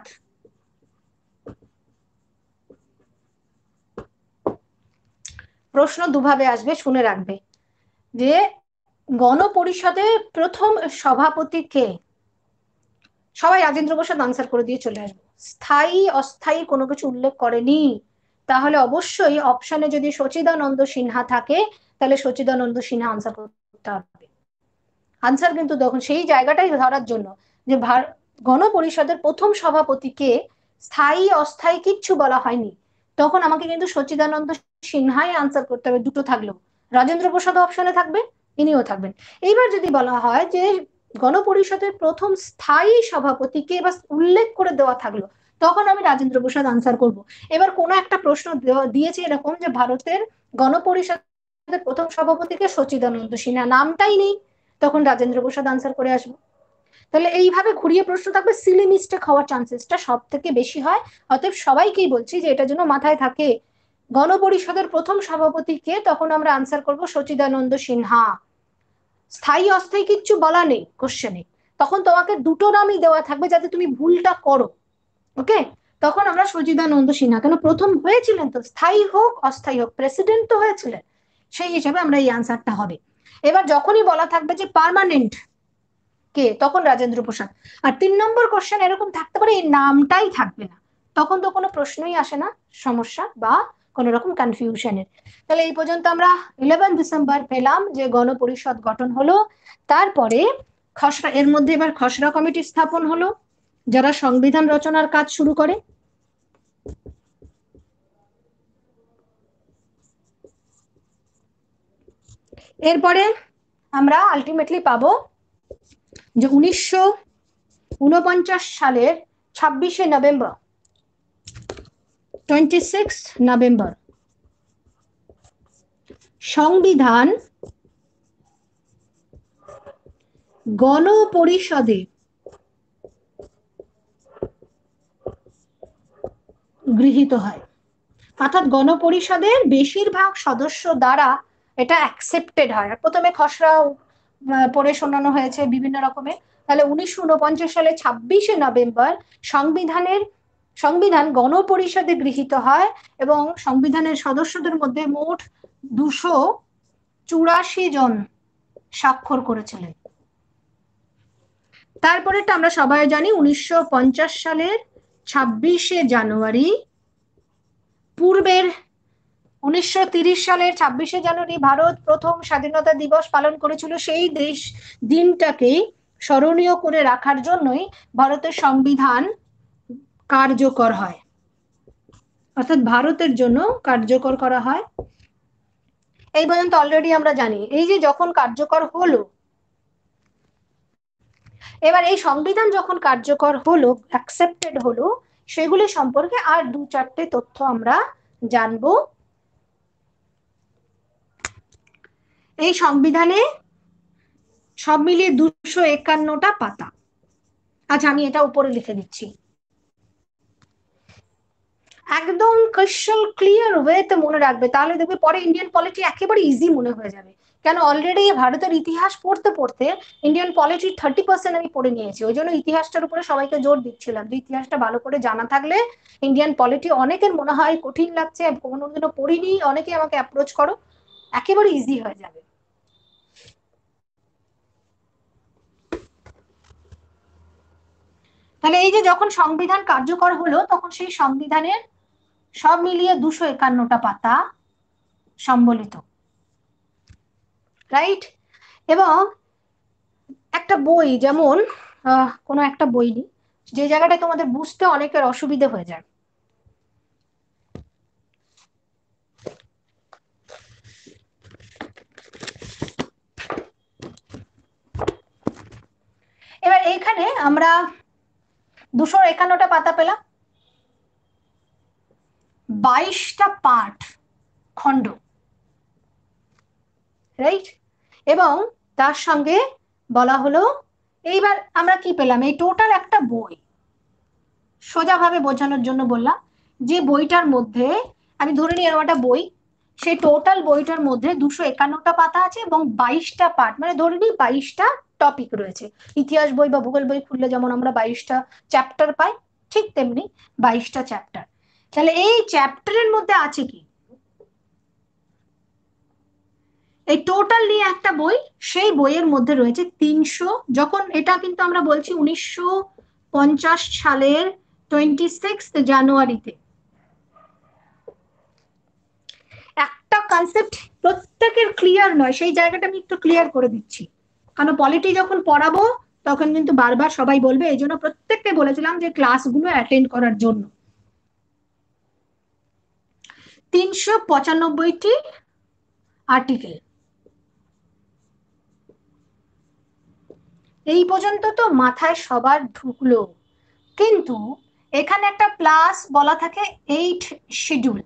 প্রশ্ন দুভাবে আসবে, শুনে রাখবে, যে গণপরিষদের প্রথম সভাপতি কে? সবাই রাজেন্দ্র প্রসাদ আনসার করে দিয়ে চলে আসবে। স্থায়ী অস্থায়ী কোনো কিছু উল্লেখ করেনি, তাহলে অবশ্যই অপশনে যদি সচিদানন্দ সিনহা থাকে তাহলে সচিদানন্দ সিনহা আনসার করতে হবে। আনসার কিন্তু তখন সেই জায়গাটাই ধরার জন্য যে গণপরিষদের প্রথম সভাপতিকে স্থায়ী অস্থায়ী কিচ্ছু বলা হয়নি, তখন আমাকে কিন্তু সচিদানন্দ সিনহাই আনসার করতে হবে, দুটো থাকলেও। রাজেন্দ্র প্রসাদ অপশনে থাকবে, ইনিও থাকবেন। এইবার যদি বলা হয় যে গণপরিষদের প্রথম স্থায়ী সভাপতিকে এবার উল্লেখ করে দেওয়া থাকলো, তখন আমি রাজেন্দ্র প্রসাদ আনসার করব। এবার কোনো একটা প্রশ্ন দিয়েছে এরকম যে ভারতের গণপরিষদের প্রথম সভাপতিকে সচিদানন্দ সিনহা, নামটাই নেই, তখন রাজেন্দ্র প্রসাদ আনসার করে আসবো। তাহলে এইভাবে ঘুরিয়ে প্রশ্ন থাকবে, সিলি মিস্টেক হওয়ার চান্সেসটা সব থেকে বেশি হয়। অতএব সবাইকেই বলছি যে এটা যেন মাথায় থাকে, গণপরিষদের প্রথম সভাপতিকে, তখন আমরা আনসার করব সচিদানন্দ সিনহা। স্থায়ী অস্থায়ী কিচ্ছু বলা নেই কোশ্চেনে, তখন তোমাকে দুটো নামই দেওয়া থাকবে যাতে তুমি ভুলটা করো। ওকে, তখন আমরা সচিদানন্দ সিনহা, কেন প্রথম হয়েছিলেন তো, স্থায়ী হোক অস্থায়ী হোক প্রেসিডেন্ট তো হয়েছিলেন, সেই হিসাবে আমরা এই আনসারটা হবে। এবার যখনই বলা থাকবে যে পার্মানেন্ট কে, তখন রাজেন্দ্র প্রসাদ। আর 3 নম্বর কোশ্চেন এরকম থাকতে পারে এই নামটাই থাকবে না, তখন তো কোনো প্রশ্নই আসে না, সমস্যা বা কোন রকম কনফিউশনের। তাহলে এই পর্যন্ত আমরা 11 ডিসেম্বর পেলাম যে গণপরিষদ গঠন হলো। তারপরে খসড়া, এর মধ্যে এবার খসড়া কমিটি স্থাপন হলো, যারা সংবিধান রচনার কাজ শুরু করে। এরপরে আমরা আলটিমেটলি পাবো যে 1949 সালের 26শে নভেম্বর, 26 নভেম্বর সংবিধান গণপরিষদে গৃহীত হয়, অর্থাৎ গণপরিষদের বেশিরভাগ সদস্য দ্বারা এটা অ্যাকসেপ্টেড হয়। প্রথমে খসড়া পড়ে শোনানো হয়েছে বিভিন্ন রকমের। তাহলে 1949 সালে 26শে নভেম্বর সংবিধান গণপরিষদে গৃহীত হয় এবং সংবিধানের সদস্যদের মধ্যে মোট 284 জন স্বাক্ষর করেছিলেন। তারপরেটা আমরা সবাই জানি, 1950 সালের 26শে জানুয়ারি, পূর্বের 1930 সালের 26শে জানুয়ারি ভারত প্রথম স্বাধীনতা দিবস পালন করেছিল, সেই দিনটাকে স্মরণীয় করে রাখার জন্যই ভারতের সংবিধান কার্যকর হয়, অর্থাৎ ভারতের জন্য কার্যকর করা হয়। এই পর্যন্ত অলরেডি আমরা জানি। এই যে যখন কার্যকর হলো, এবার এই সংবিধান যখন কার্যকর হলো, অ্যাকসেপ্টেড হলো, সেগুলি সম্পর্কে আর 2-4টে তথ্য আমরা জানবো। এই সংবিধানে সব মিলিয়ে 251টা পাতা। আচ্ছা, আমি এটা উপরে লিখে দিচ্ছি, একদম ক্রিস্টাল ক্লিয়ার ওয়েতে মনে রাখবে, তাহলে দেখবে পরে ইন্ডিয়ান পলিটি একেবারে ইজি মনে হয়ে যাবে। কেন অলরেডি ভারতের ইতিহাস পড়তে পড়তে ইন্ডিয়ান পলিটি 30% আমি পড়ে নিয়েছি, ওই জন্য ইতিহাসটার উপরে সবাইকে জোর দিচ্ছিলাম যে ইতিহাসটা ভালো করে জানা থাকলে ইন্ডিয়ান পলিটি অনেকের মনে হয় কঠিন লাগছে, কোনোদিনও পড়িনি, অনেকে আমাকে অ্যাপ্রোচ করো, একেবারে ইজি হয়ে যাবে। তাহলে এই যে যখন সংবিধান কার্যকর হলো তখন সেই সংবিধানের সব মিলিয়ে 251টা পাতা সম্বলিত, রাইট? এবং একটা বই যেমন কোনো একটা বই নি, যে জায়গাটায় তোমাদের বুঝতে অনেকের অসুবিধে হয়ে যায়, এবার এইখানে আমরা 251টা পাতা পেলাম, 22টা পাঠ খণ্ড, রাইট? এবং তার সঙ্গে বলা হলো, এইবার আমরা কি পেলাম, এই টোটাল একটা বই, সোজাভাবে বোঝানোর জন্য বললাম যে বইটার মধ্যে আমি ধরে নিই এরকম একটা বই, সেই টোটাল বইটার মধ্যে 251টা পাতা আছে এবং 22টা পার্ট, মানে ধরে নিই 22টা টপিক রয়েছে। ইতিহাস বই বা ভূগোল বই খুললে যেমন আমরা 22টা চ্যাপ্টার পাই, ঠিক তেমনি 22টা চ্যাপ্টার। তাহলে এই চ্যাপ্টারের মধ্যে আছে কি, এই টোটাল নিয়ে একটা বই, সেই বইয়ের মধ্যে রয়েছে 300, যখন এটা কিন্তু আমরা বলছি 1950 সালের 26 জানুয়ারিতে। একটা কনসেপ্ট প্রত্যেকের ক্লিয়ার নয়, সেই জায়গাটা আমি একটু ক্লিয়ার করে দিচ্ছি, কারণ পলিটি যখন পড়াবো তখন কিন্তু বারবার সবাই বলবে, এই জন্য প্রত্যেককে বলেছিলাম যে ক্লাসগুলো অ্যাটেন্ড করার জন্য। 395টি আর্টিকেল, এই পর্যন্ত তো মাথায় সবার ঢুকলো, কিন্তু এখানে একটা প্লাস বলা থাকে 8 শিডিউল।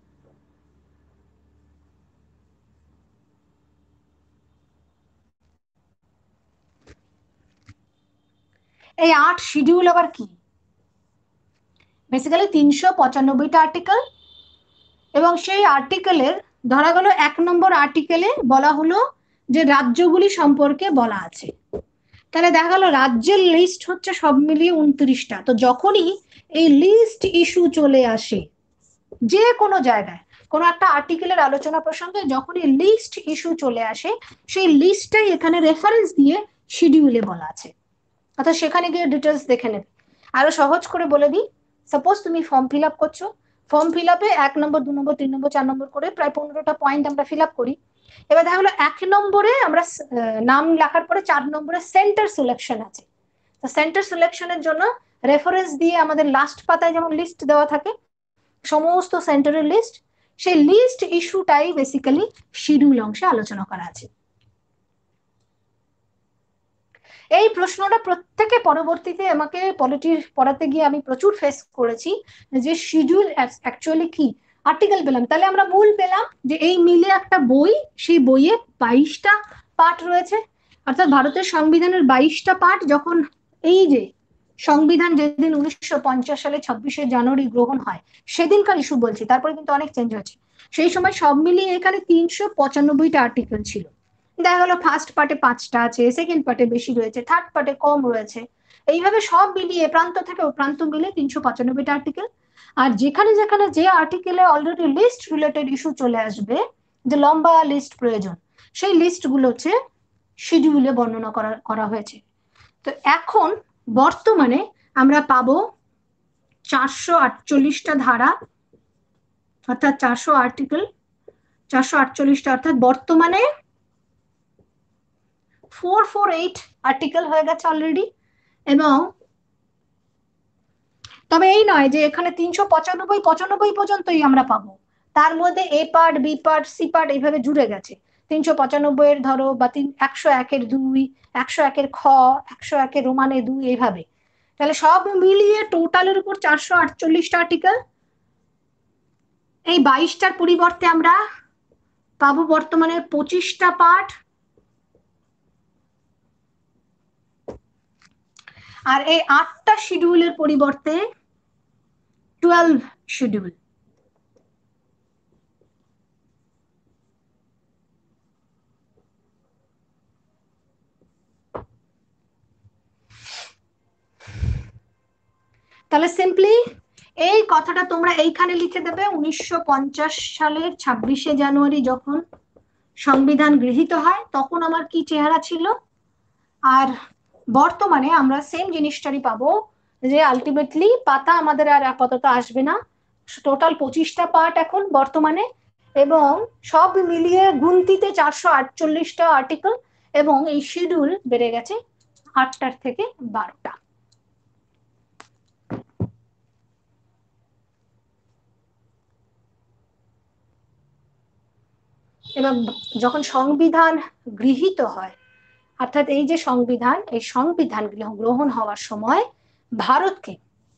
এই 8 শিডিউল আবার কি, বেসিক্যালি 395টা আর্টিকেল, এবং সেই আর্টিকেলের ধরা গেল 1 নম্বর আর্টিকেলে বলা হলো যে রাজ্যগুলি সম্পর্কে বলা আছে, তাহলে দেখা গেল রাজ্যের লিস্ট হচ্ছে সব মিলিয়ে 29টা। তো যখনই এই লিস্ট ইস্যু চলে আসে যে কোনো জায়গায়, কোনো একটা আর্টিকেলের আলোচনা প্রসঙ্গে যখনই লিস্ট ইস্যু চলে আসে, সেই লিস্টটাই এখানে রেফারেন্স দিয়ে শিডিউলে বলা আছে, অর্থাৎ সেখানে গিয়ে ডিটেলস দেখে নেবে। আরো সহজ করে বলে দিই, সাপোজ তুমি ফর্ম ফিল আপ করছো, ফর্ম ফিল আপে 1 নম্বর 2 নম্বর 3 নম্বর 4 নম্বর করে প্রায় 15টা পয়েন্ট আমরা ফিল আপ করি। এবার দেখা গেলো 1 নম্বরে আমরা নাম লেখার পরে 4 নম্বরে সেন্টার সিলেকশন আছে, তো সেন্টার সিলেকশনের জন্য রেফারেন্স দিয়ে আমাদের লাস্ট পাতায় যেমন লিস্ট দেওয়া থাকে সমস্ত সেন্টারের লিস্ট, সেই লিস্ট ইস্যুটাই বেসিক্যালি শিডিউল অংশে আলোচনা করা আছে। এই প্রশ্নটা প্রত্যেকে পরবর্তীতে আমাকে পলিটির পড়াতে গিয়ে আমি প্রচুর ফেস করেছি, যে শিডিউল অ্যাকচুয়ালি কি, আর্টিকেল পেলাম তাহলে আমরা মূল পেলাম যে এই মিলে একটা বই, সেই বইয়ে 22টা পার্ট রয়েছে, অর্থাৎ ভারতের সংবিধানের 22টা পার্ট। যখন এই যে সংবিধান যেদিন 1950 সালে 26শে জানুয়ারি গ্রহণ হয় সেদিনকার ইস্যু বলছি, তারপরে কিন্তু অনেক চেঞ্জ হয়েছে, সেই সময় সব মিলিয়ে এখানে 395টা আর্টিকেল ছিল। দেখা গেলো ফার্স্ট পার্টে 5টা আছে, সেকেন্ড পার্টে বেশি রয়েছে, থার্ড পার্টে কম রয়েছে, এইভাবে সব মিলিয়ে প্রান্ত থেকে প্রান্ত মিলে 395টা আর্টিকেল। আর যেখানে যেখানে যে আর্টিকেলে অলরেডি লিস্ট রিলেটেড ইস্যু চলে আসবে, যে লম্বা লিস্ট প্রয়োজন, সেই লিস্ট গুলো হচ্ছে শিডিউলে বর্ণনা করা হয়েছে। তো এখন বর্তমানে আমরা পাবো 448টা ধারা, অর্থাৎ 400 আর্টিকেল, 448টা, অর্থাৎ বর্তমানে 448 আর্টিকেল হয়ে গেছে অলরেডি। এবং তবে এই নয় যে এখানে 395 পর্যন্তই আমরা পাবো, তার মধ্যে A part B part C part এইভাবে জুড়ে গেছে। 395 ধরো বা 101-2, 101-খ, 101-2 এইভাবে, তাহলে সব মিলিয়ে টোটালের উপর 448টা আর্টিকেল। এই 22টার পরিবর্তে আমরা পাবো বর্তমানে 25টা পার্ট, আর এই 8টা শিডিউলের পরিবর্তে 12 শিডিউল। তাহলে সিম্পলি এই কথাটা তোমরা এইখানে লিখে দেবে। 1950 সালের 26শে জানুয়ারি যখন সংবিধান গৃহীত হয় তখন আমার কি চেহারা ছিল, আর বর্তমানে আমরা সেম জিনিসটারই পাবো, যে আলটিমেটলি পাতা আমাদের আর আপাতত আসবে না, টোটাল 25টা পার্ট এখন বর্তমানে, এবং সব মিলিয়ে গুনতিতে 448টা আর্টিকেল, এবং এই শিডিউল বেড়ে গেছে 8টার থেকে 12টা। এবং যখন সংবিধান গৃহীত হয়, অর্থাৎ এই যে সংবিধান, এই সংবিধান গ্রহণ হওয়ার সময় ভারতকে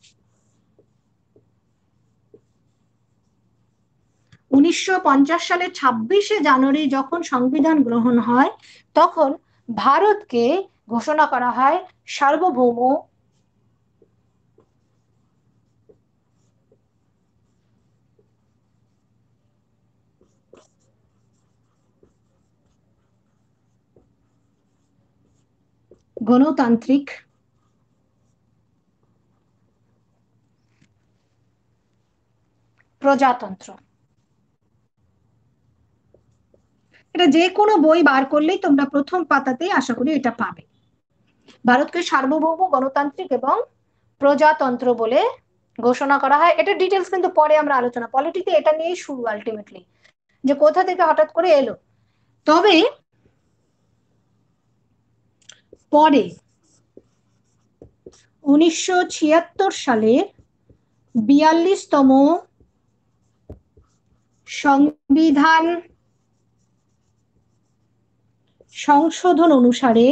1950 সালের 26শে জানুয়ারি যখন সংবিধান গ্রহণ হয় তখন ভারতকে ঘোষণা করা হয় সার্বভৌম গণতান্ত্রিক প্রজাতন্ত্র। এটা যে কোনো বই বার করলেই তোমরা প্রথম পাতাতেই আশা করি এটা পাবে। ভারতকে সার্বভৌম গণতান্ত্রিক এবং প্রজাতন্ত্র বলে ঘোষণা করা হয়। এটা ডিটেলস কিন্তু পরে আমরা আলোচনা, পলিটিতে এটা নিয়েই শুরু আলটিমেটলি, যে কোথা থেকে হঠাৎ করে এলো। তবে পরে 1976 সালে 42তম সংবিধান সংশোধন অনুসারে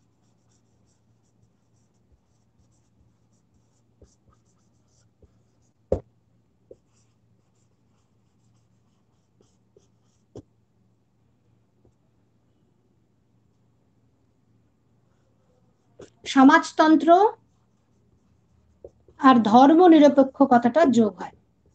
সমাজতন্ত্র আর ধর্ম নিরপেক্ষ কথাটা যোগ হয়।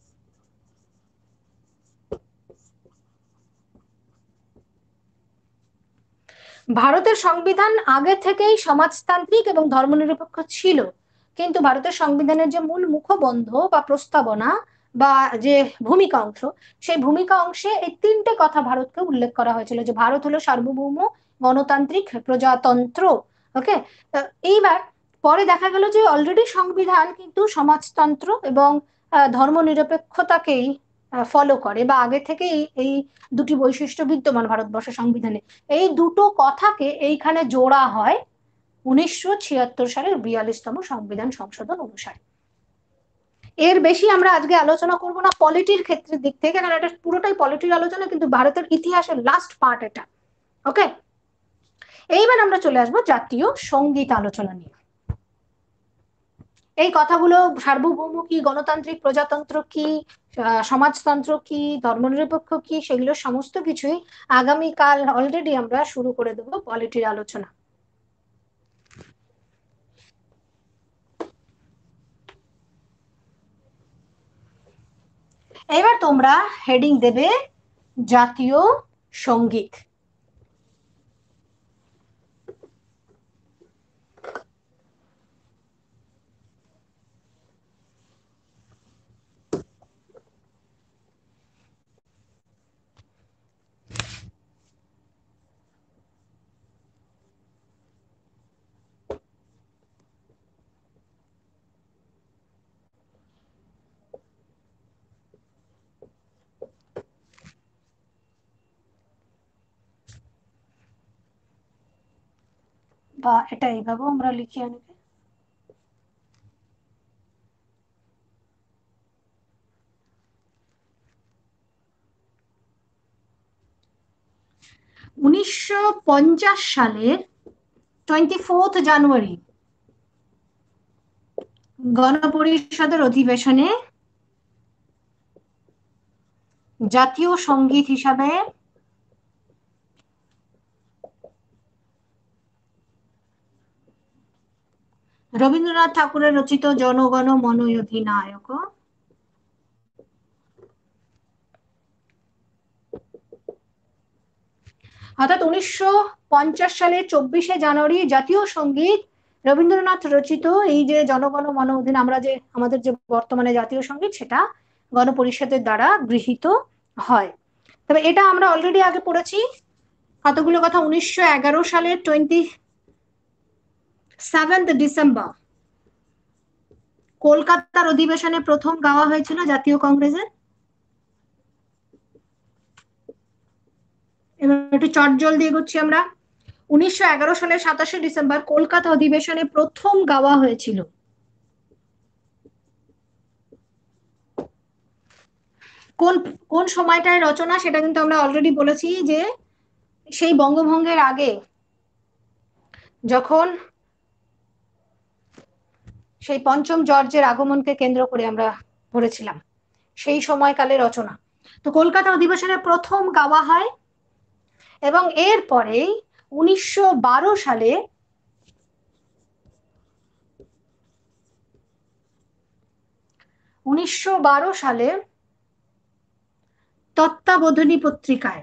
ভারতের সংবিধান আগে থেকেই সমাজতান্ত্রিক এবং ধর্মনিরপেক্ষ ছিল, কিন্তু ভারতের সংবিধানের যে মূল মুখবন্ধ বা প্রস্তাবনা বা যে ভূমিকা অংশ, সেই ভূমিকা অংশে এই তিনটে কথা ভারতকে উল্লেখ করা হয়েছিল, যে ভারত হলো সার্বভৌম গণতান্ত্রিক প্রজাতন্ত্র। ওকে, এইবার পরে দেখা গেল যে অলরেডি সংবিধান কিন্তু সমাজতন্ত্র এবং ধর্মনিরপেক্ষতাকেই ফলো করে, বা আগে থেকেই এই দুটি বৈশিষ্ট্য বিদ্যমান ভারতবর্ষের সংবিধানে। এই দুটো কথাকে এইখানে জোড়া হয় 1976 সালের 42তম সংবিধান সংশোধন অনুসারে। এর বেশি আমরা আজকে আলোচনা করব না পলিটির ক্ষেত্রের দিক থেকে, কারণ এটা পুরোটাই পলিটির আলোচনা, কিন্তু ভারতের ইতিহাসের লাস্ট পার্ট এটা। ওকে, এইবার আমরা চলে আসবো জাতীয় সঙ্গীত আলোচনা নিয়ে। এই কথাগুলো সার্বভৌম কি, গণতান্ত্রিক প্রজাতন্ত্র কি, সমাজতন্ত্র কি, ধর্মনিরপেক্ষ কি, সেগুলো সমস্ত কিছুই আগামীকাল অলরেডি আমরা শুরু করে দেবো পলিটির আলোচনা। এবার তোমরা হেডিং দেবে জাতীয় সঙ্গীত। বা এটা এইভাবেও আমরা লিখি অনেকে। উনিশশো 50 সালের 24 জানুয়ারি গণপরিষদের অধিবেশনে জাতীয় সঙ্গীত হিসাবে রবীন্দ্রনাথ ঠাকুরের রচিত জনগণ মন অধিনায়ক, অর্থাৎ 1950 সালের 24শে জানুয়ারি জাতীয় সঙ্গীত রবীন্দ্রনাথ রচিত এই যে জনগণ মন অধীনে আমরা যে আমাদের যে বর্তমানে জাতীয় সঙ্গীত, সেটা গণপরিষদের দ্বারা গৃহীত হয়। তবে এটা আমরা অলরেডি আগে পড়েছি কতগুলো কথা। 1911 সালের 27 ডিসেম্বর কলকাতার অধিবেশনে প্রথম গাওয়া হয়েছিল জাতীয় কংগ্রেসের। এবার একটু চটজলদি এগোচ্ছি আমরা। 1911 সালের 27 ডিসেম্বর কলকাতা অধিবেশনে প্রথম গাওয়া হয়েছিল। কোন কোন সময়টায় রচনা সেটা কিন্তু আমরা অলরেডি বলেছি, যে সেই বঙ্গভঙ্গের আগে যখন সেই পঞ্চম জর্জের আগমনকে কেন্দ্র করে আমরা পড়েছিলাম, সেই সময়কালে রচনা। তো কলকাতা অধিবেশনে প্রথম গাওয়া হয়, এবং এরপরে 1912 সালে তত্ত্বাবোধিনী পত্রিকায়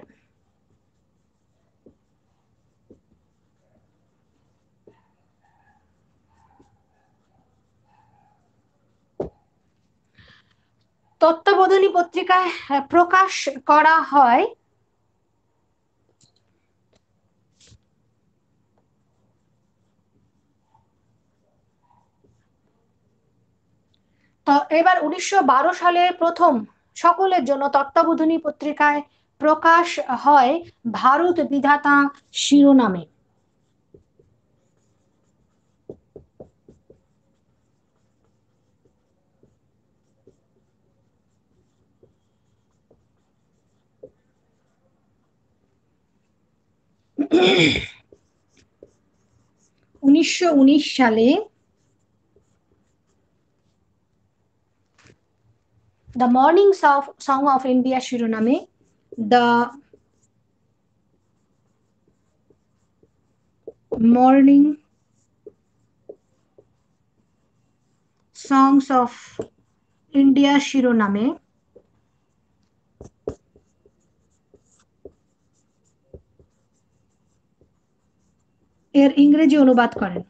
তত্ত্বাবোধিনী পত্রিকায় প্রকাশ করা হয় তো এবার 1912 সালে প্রথম সকলের জন্য তত্ত্বাবোধিনী পত্রিকায় প্রকাশ হয় ভারত বিধাতা শিরোনামে। উনিশশো সালে the morning song of India শিরোনামে the morning songs of India শিরোনামে এর ইংরেজি অনুবাদ করেন।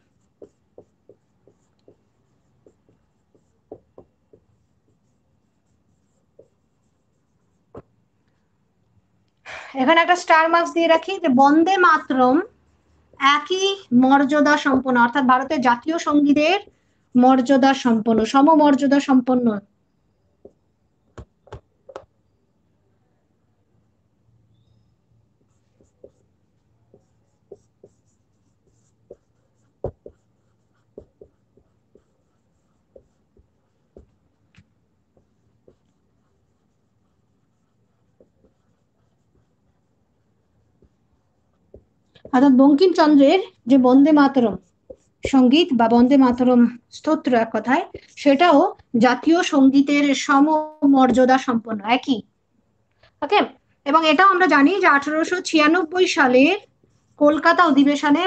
এখানে একটা স্টার মার্কস দিয়ে রাখি যে বন্দে মাতরম একই মর্যাদা সম্পন্ন, অর্থাৎ ভারতের জাতীয় সঙ্গীতের মর্যাদা সম্পন্ন, সমমর্যাদা সম্পন্ন। অর্থাৎ বঙ্কিমচন্দ্রের যে বন্দে মাতরম সঙ্গীত বা বন্দে মাতরম স্তোত্র, এক কথায় সেটাও জাতীয় সঙ্গীতের সমমর্যাদা সম্পন্ন, একই। ওকে, এবং এটাও আমরা জানি যে 1896 সালের কলকাতা অধিবেশনে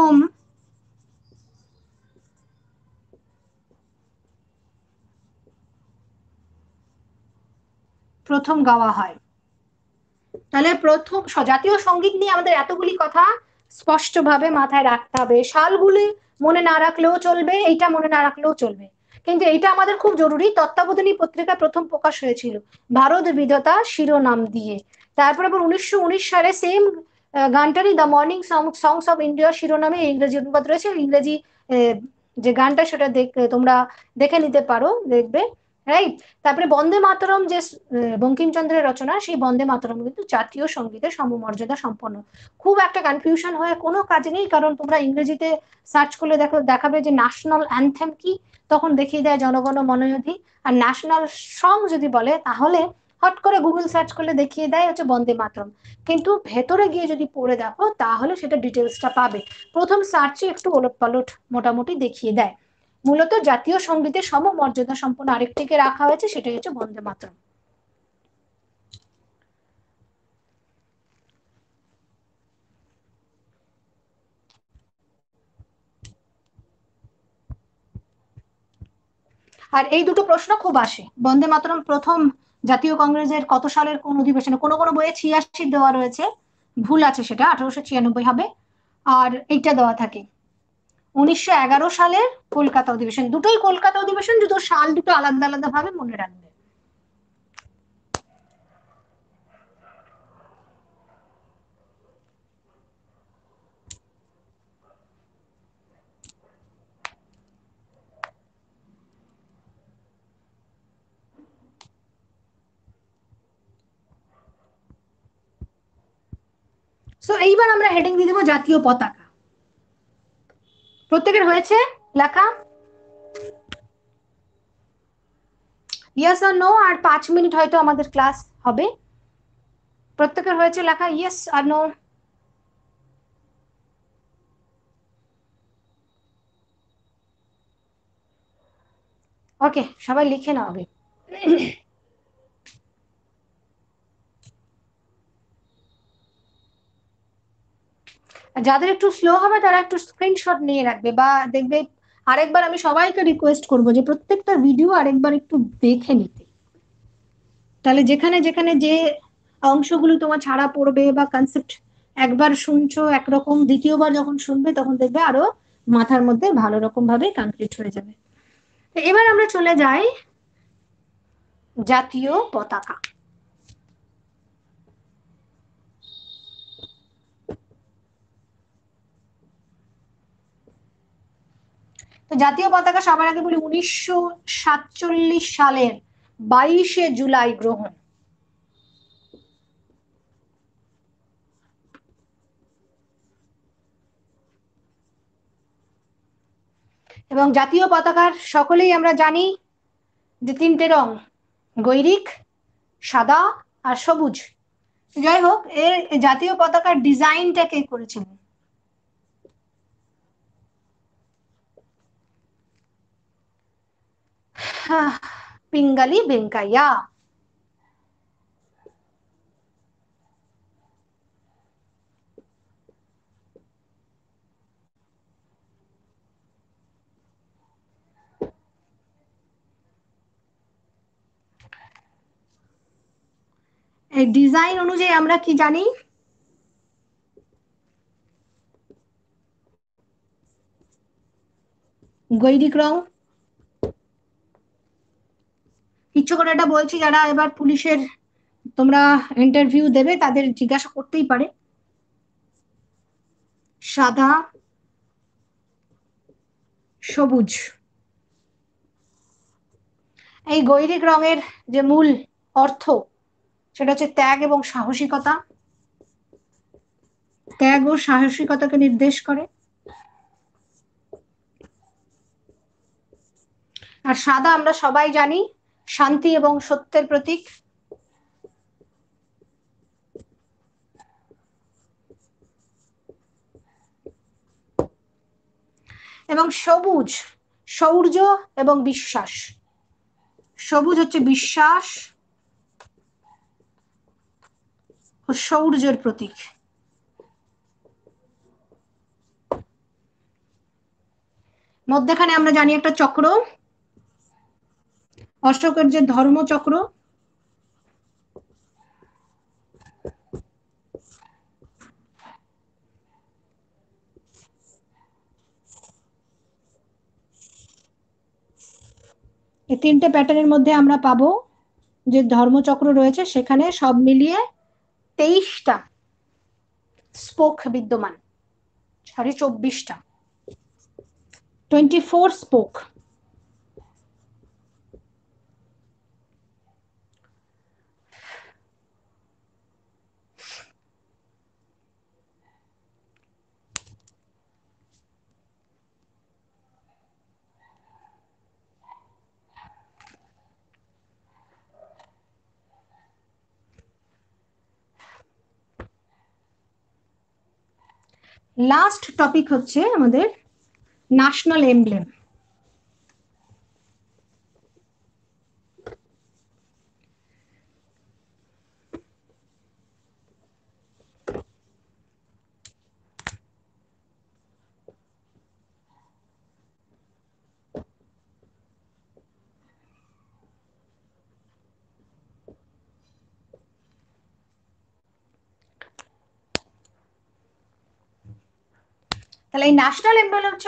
প্রথম গাওয়া হয়। তাহলে প্রথম জাতীয় সঙ্গীত নিয়ে আমাদের এতগুলি কথা স্পষ্টভাবে মাথায় রাখতে হবে। সালগুলি মনে না রাখলেও চলবে, এইটা মনে না রাখলেও চলবে, কিন্তু এইটা আমাদের খুব জরুরি। তত্ত্বাবোধিনী পত্রিকা প্রথম প্রকাশ হয়েছিল ভারত বিধাতা শিরোনাম দিয়ে। তারপর আবার 1919 সালে সেম গানটারই the morning songs of India শিরোনামে ইংরেজি অনুবাদ রয়েছে। ইংরেজি যে গানটা সেটা তোমরা দেখে নিতে পারো, দেখবে, রাইট। তারপরে বন্দে মাতরম যে বঙ্কিমচন্দ্রের রচনা, সেই বন্দে মাতরম কিন্তু জাতীয় সঙ্গীতের সমমর্যাদা সম্পন্ন। খুব একটা কনফিউশন হয়ে কোনো কাজ নেই, কারণ তোমরা ইংরেজিতে সার্চ করলে দেখাবে যে ন্যাশনাল অ্যানথেম কি, তখন দেখিয়ে দেয় জনগণ মন অধি। আর ন্যাশনাল সং যদি বলে, তাহলে হট করে গুগল সার্চ করলে দেখিয়ে দেয় হচ্ছে বন্দে মাতরম। কিন্তু ভেতরে গিয়ে যদি পড়ে দেখো, তাহলে সেটা ডিটেলসটা পাবে। প্রথম সার্চে একটু ওলট পালট মোটামুটি দেখিয়ে দেয়। মূলত জাতীয় সঙ্গীতের সমমর্যাদা সম্পন্ন আরেকটিকে রাখা হয়েছে, সেটাই হচ্ছে বন্দে মাতরম। আর এই দুটো প্রশ্ন খুব আসে। বন্দে মাতরম প্রথম জাতীয় কংগ্রেসের কত সালের কোন অধিবেশনে, কোনো কোনো বইয়ে 86 দেওয়া রয়েছে, ভুল আছে সেটা, 1896 হবে। আর এইটা দেওয়া থাকে 1911 সালের কলকাতা অধিবেশন। দুটোই কলকাতা অধিবেশন, দুটো সাল দুটো আলাদা আলাদা ভাবে মনে রাখবে। সো এইবার আমরা হেডিং দিয়ে দেবো জাতীয় পতাকা। প্রত্যেকের হয়েছে লেখা? ইয়েস আর নো, আর 5 মিনিট হয়তো আমাদের ক্লাস হবে। প্রত্যেকের হয়েছে লেখা? ইয়েস আর নো? ওকে, সবাই লিখে নাও আগে। যাদের একটু স্লো হবে তারা একটু স্ক্রিনশট নিয়ে রাখবে, বা দেখবে। আরেকবার আমি সবাইকে রিকোয়েস্ট করবো যে প্রত্যেকটা ভিডিও আরেকবার একটু দেখে নিতে, তাহলে যেখানে যেখানে যে অংশগুলো তোমার ছাড়া পড়বে বা কনসেপ্ট একবার শুনছো একরকম, দ্বিতীয়বার যখন শুনবে তখন দেখবে আরো মাথার মধ্যে ভালো রকম ভাবে কমপ্লিট হয়ে যাবে। এবার আমরা চলে যাই জাতীয় পতাকা। তো জাতীয় পতাকা সবার আগে বলি 1947 সালের 22শে জুলাই গ্রহণ। এবং জাতীয় পতাকার সকলেই আমরা জানি যে 3টে রং, গৈরিক, সাদা আর সবুজ। যাই হোক, এর জাতীয় পতাকার ডিজাইনটা কে করেছিলেন? পিঙ্গালি ভেঙ্কাইয়া। এই ডিজাইন অনুযায়ী আমরা কি জানি? গৈরিক রং। ইচ্ছে করে এটা বলছি, যারা এবার পুলিশের তোমরা ইন্টারভিউ দেবে তাদের জিজ্ঞাসা করতেই পারে। সাদা, সবুজ। এই গৈরিক রঙের যে মূল অর্থ সেটা হচ্ছে ত্যাগ এবং সাহসিকতা। ত্যাগ ও সাহসিকতাকে নির্দেশ করে। আর সাদা আমরা সবাই জানি শান্তি এবং সত্যের প্রতীক। এবং সবুজ শৌর্য এবং বিশ্বাস। সবুজ হচ্ছে বিশ্বাস ও শৌর্যের প্রতীক। মধ্যেখানে আমরা জানি একটা চক্র, অশোকের যে ধর্মচক্র। এই 3টে প্যাটার্নের মধ্যে আমরা পাবো যে ধর্মচক্র রয়েছে সেখানে সব মিলিয়ে 23টা স্পোক বিদ্যমান। সরি, 24টা, 24 স্পোক। লাস্ট টপিক হচ্ছে আমাদের ন্যাশনাল এমব্লেম। তাহলে এই ন্যাশনাল এমব্লেম হচ্ছে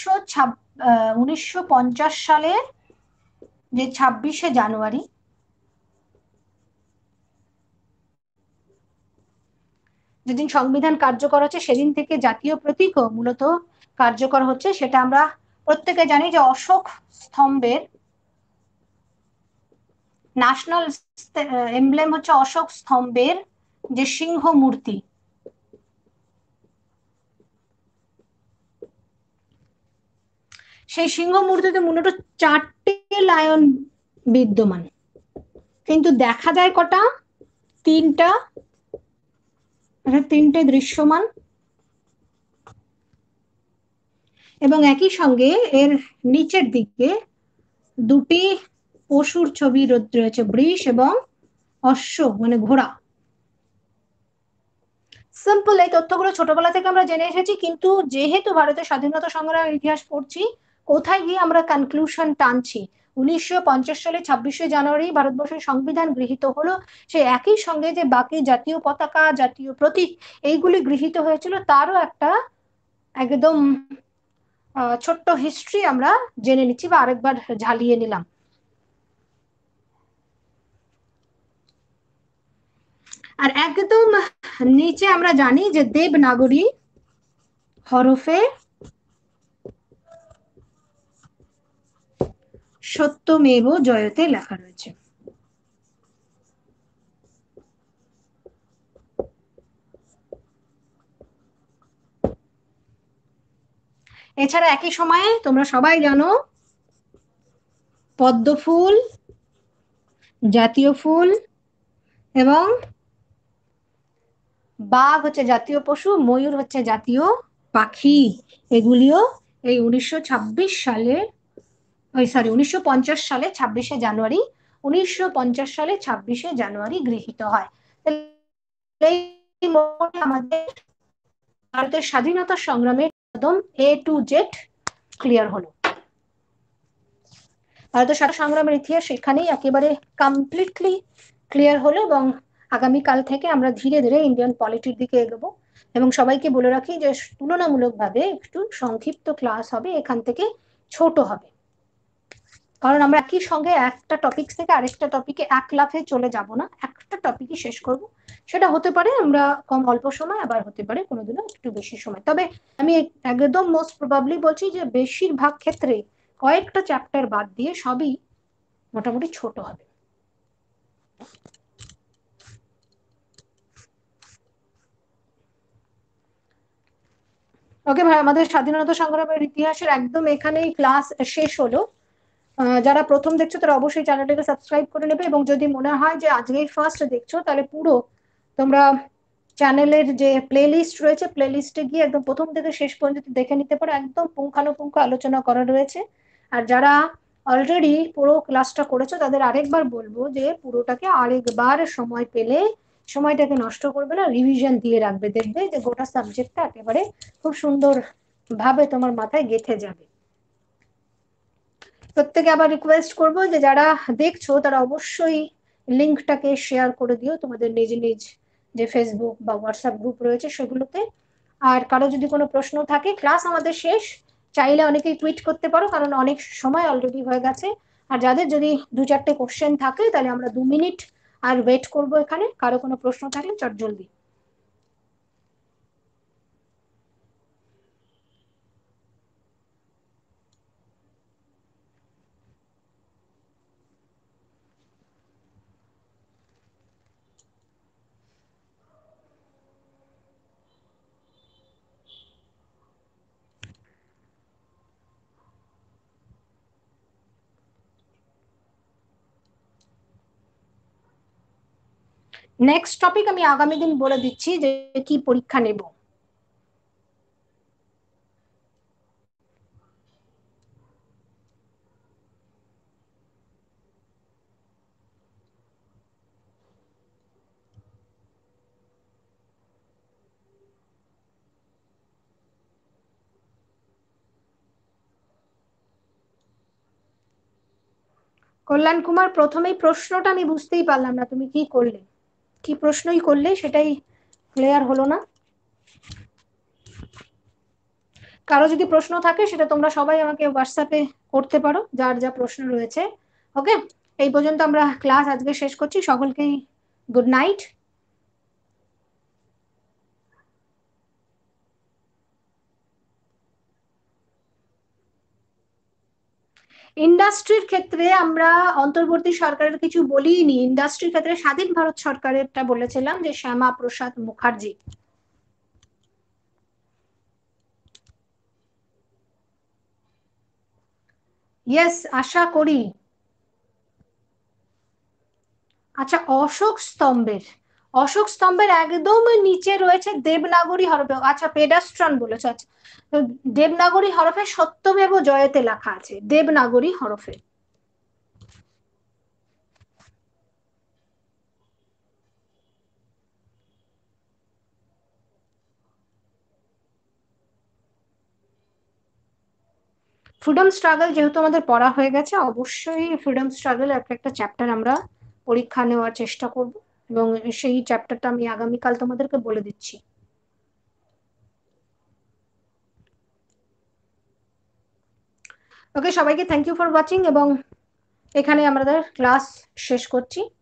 1950 সালের যে 26শে জানুয়ারি যেদিন সংবিধান কার্যকর হচ্ছে সেদিন থেকে জাতীয় প্রতীকও মূলত কার্যকর হচ্ছে। সেটা আমরা প্রত্যেকে জানি যে অশোক স্তম্ভের ন্যাশনাল এমব্লেম হচ্ছে অশোক স্তম্ভের যে সিংহ মূর্তি, সেই সিংহ মূর্তিতে মূলত 4টে লায়ন বিদ্যমান, কিন্তু দেখা যায় কটা? 3টা, 3টে দৃশ্যমান। এবং একই সঙ্গে এর নিচের দিকে 2টি পশুর ছবি রয়েছে, বৃষ এবং অশ্ব মানে ঘোড়া। সিম্পল, এই তথ্যগুলো ছোটবেলা থেকে আমরা জেনে এসেছি, কিন্তু যেহেতু ভারতের স্বাধীনতা সংগ্রামের ইতিহাস পড়ছি, কোথায় গিয়ে আমরা কনক্লুশন টানছি? 1950 সালে 26শে জানুয়ারি ভারতবর্ষের সংবিধান গৃহীত হলো, সে একই সঙ্গে যে বাকি জাতীয় পতাকা, জাতীয় প্রতীক এইগুলি গৃহীত হয়েছিল, তারও একটা একদম ছোট্ট হিস্ট্রি আমরা জেনে নিচ্ছি বা আরেকবার ঝালিয়ে নিলাম। আর একদম নিচে আমরা জানি যে দেবনাগরী হরফে সত্যমেব জয়তে লেখা রয়েছে। এছাড়া একই সময়ে তোমরা সবাই জানো পদ্ম ফুল জাতীয় ফুল এবং বাঘ হচ্ছে জাতীয় পশু, ময়ূর হচ্ছে জাতীয় পাখি, এগুলিও এই 1926 সালে, ওই সরি 1950 সালে 26শে জানুয়ারি, 1950 সালে 26শে জানুয়ারি গৃহীত হয়। আমাদের ভারতের স্বাধীনতা সংগ্রামের একদম A to Z ক্লিয়ার হলো। ভারতের স্বাধীনতা সংগ্রামের ইতিহাস এখানেই একেবারে কমপ্লিটলি ক্লিয়ার হলো, এবং আগামীকাল থেকে আমরা ধীরে ধীরে ইন্ডিয়ান পলিটির দিকে এগোবো। এবং সবাইকে বলে রাখি যে তুলনামূলকভাবে একটু সংক্ষিপ্ত ক্লাস হবে, এখান থেকে ছোট হবে, কারণ আমরা একই সঙ্গে একটা টপিক থেকে আরেকটা টপিকে এক লাফে চলে যাব না, একটা টপিকই শেষ করব। সেটা হতে পারে আমরা অল্প সময়, আবার হতে পারে কোনোদিনও একটু বেশি সময়। তবে আমি একদম মোস্ট প্রবাবলি বলছি যে বেশিরভাগ ক্ষেত্রে কয়েকটা চ্যাপ্টার বাদ দিয়ে সবই মোটামুটি ছোট হবে। ওকে ভাই, আমাদের স্বাধীনতা সংগ্রামের ইতিহাসের একদম এখানেই ক্লাস শেষ হলো। যারা প্রথম দেখছো তারা অবশ্যই চ্যানেলটাকে সাবস্ক্রাইব করে নেবে, এবং যদি মনে হয় যে আজকেই ফার্স্ট দেখছো তাহলে পুরো তোমরা চ্যানেলের যে প্লে লিস্ট রয়েছে, প্লে লিস্টে গিয়ে একদম প্রথম থেকে শেষ পর্যন্ত দেখে নিতে পারো, একদম পুঙ্খানুপুঙ্খ আলোচনা করা রয়েছে। আর যারা অলরেডি পুরো ক্লাসটা করেছো তাদের আরেকবার বলবো যে পুরোটাকে আরেকবার সময় পেলে সময়টাকে নষ্ট করবে না, রিভিশন দিয়ে রাখবে, দেখবে যে গোটা সাবজেক্টটা একেবারে খুব সুন্দর ভাবে তোমার মাথায় গেঁথে যাবে। প্রত্যেকে আবার রিকোয়েস্ট করবো যে যারা দেখছো তারা অবশ্যই লিঙ্কটাকে শেয়ার করে দিও তোমাদের নিজ নিজ যে ফেসবুক বা হোয়াটসঅ্যাপ গ্রুপ রয়েছে সেগুলোতে। আর কারো যদি কোনো প্রশ্ন থাকে, ক্লাস আমাদের শেষ, চাইলে অনেকেই টুইট করতে পারো কারণ অনেক সময় অলরেডি হয়ে গেছে। আর যাদের যদি 2-4টে কোশ্চেন থাকে তাহলে আমরা 2 মিনিট আর ওয়েট করবো এখানে, কারো কোনো প্রশ্ন থাকলে চট জলদি। নেক্সট টপিক আমি আগামী দিন বলে দিচ্ছি যে কি পরীক্ষা নেব। কল্যাণ কুমার, প্রথমেই প্রশ্নটা আমি বুঝতেই পারলাম না, তুমি কি করলে? কি প্রশ্নই করলে সেটাই ক্লিয়ার হলো না। কারো যদি প্রশ্ন থাকে সেটা তোমরা সবাই আমাকে হোয়াটসঅ্যাপে করতে পারো, যার যা প্রশ্ন রয়েছে। ওকে, এই পর্যন্ত আমরা ক্লাস আজকে শেষ করছি। সকলকেই গুড নাইট। ইন্ডাস্ট্রির ক্ষেত্রে আমরা অন্তর্বর্তী সরকারের কিছু বলিনি। ইন্ডাস্ট্রির ক্ষেত্রে স্বাধীন ভারত সরকারেরটা বলেছিলাম, যে শ্যামা প্রসাদ মুখার্জি। ইয়েস, আশা করি। আচ্ছা, অশোক স্তম্ভের একদম নিচে রয়েছে দেবনাগরী হরফে। আচ্ছা, পেডাস্ট্রান বলেছে। আচ্ছা, তো দেবনাগরী হরফে সত্যমেব জয়তে লেখা আছে, দেবনাগরী হরফে। ফ্রিডম স্ট্রাগল যেহেতু আমাদের পড়া হয়ে গেছে, অবশ্যই ফ্রিডম স্ট্রাগল একটা একটা চ্যাপ্টার আমরা পরীক্ষা নেওয়ার চেষ্টা করব, এবং সেই চ্যাপ্টারটা আমি আগামীকাল তোমাদেরকে বলে দিচ্ছি। ওকে, সবাইকে থ্যাংক ইউ ফর ওয়াচিং, এবং এখানে আমাদের ক্লাস শেষ করছি।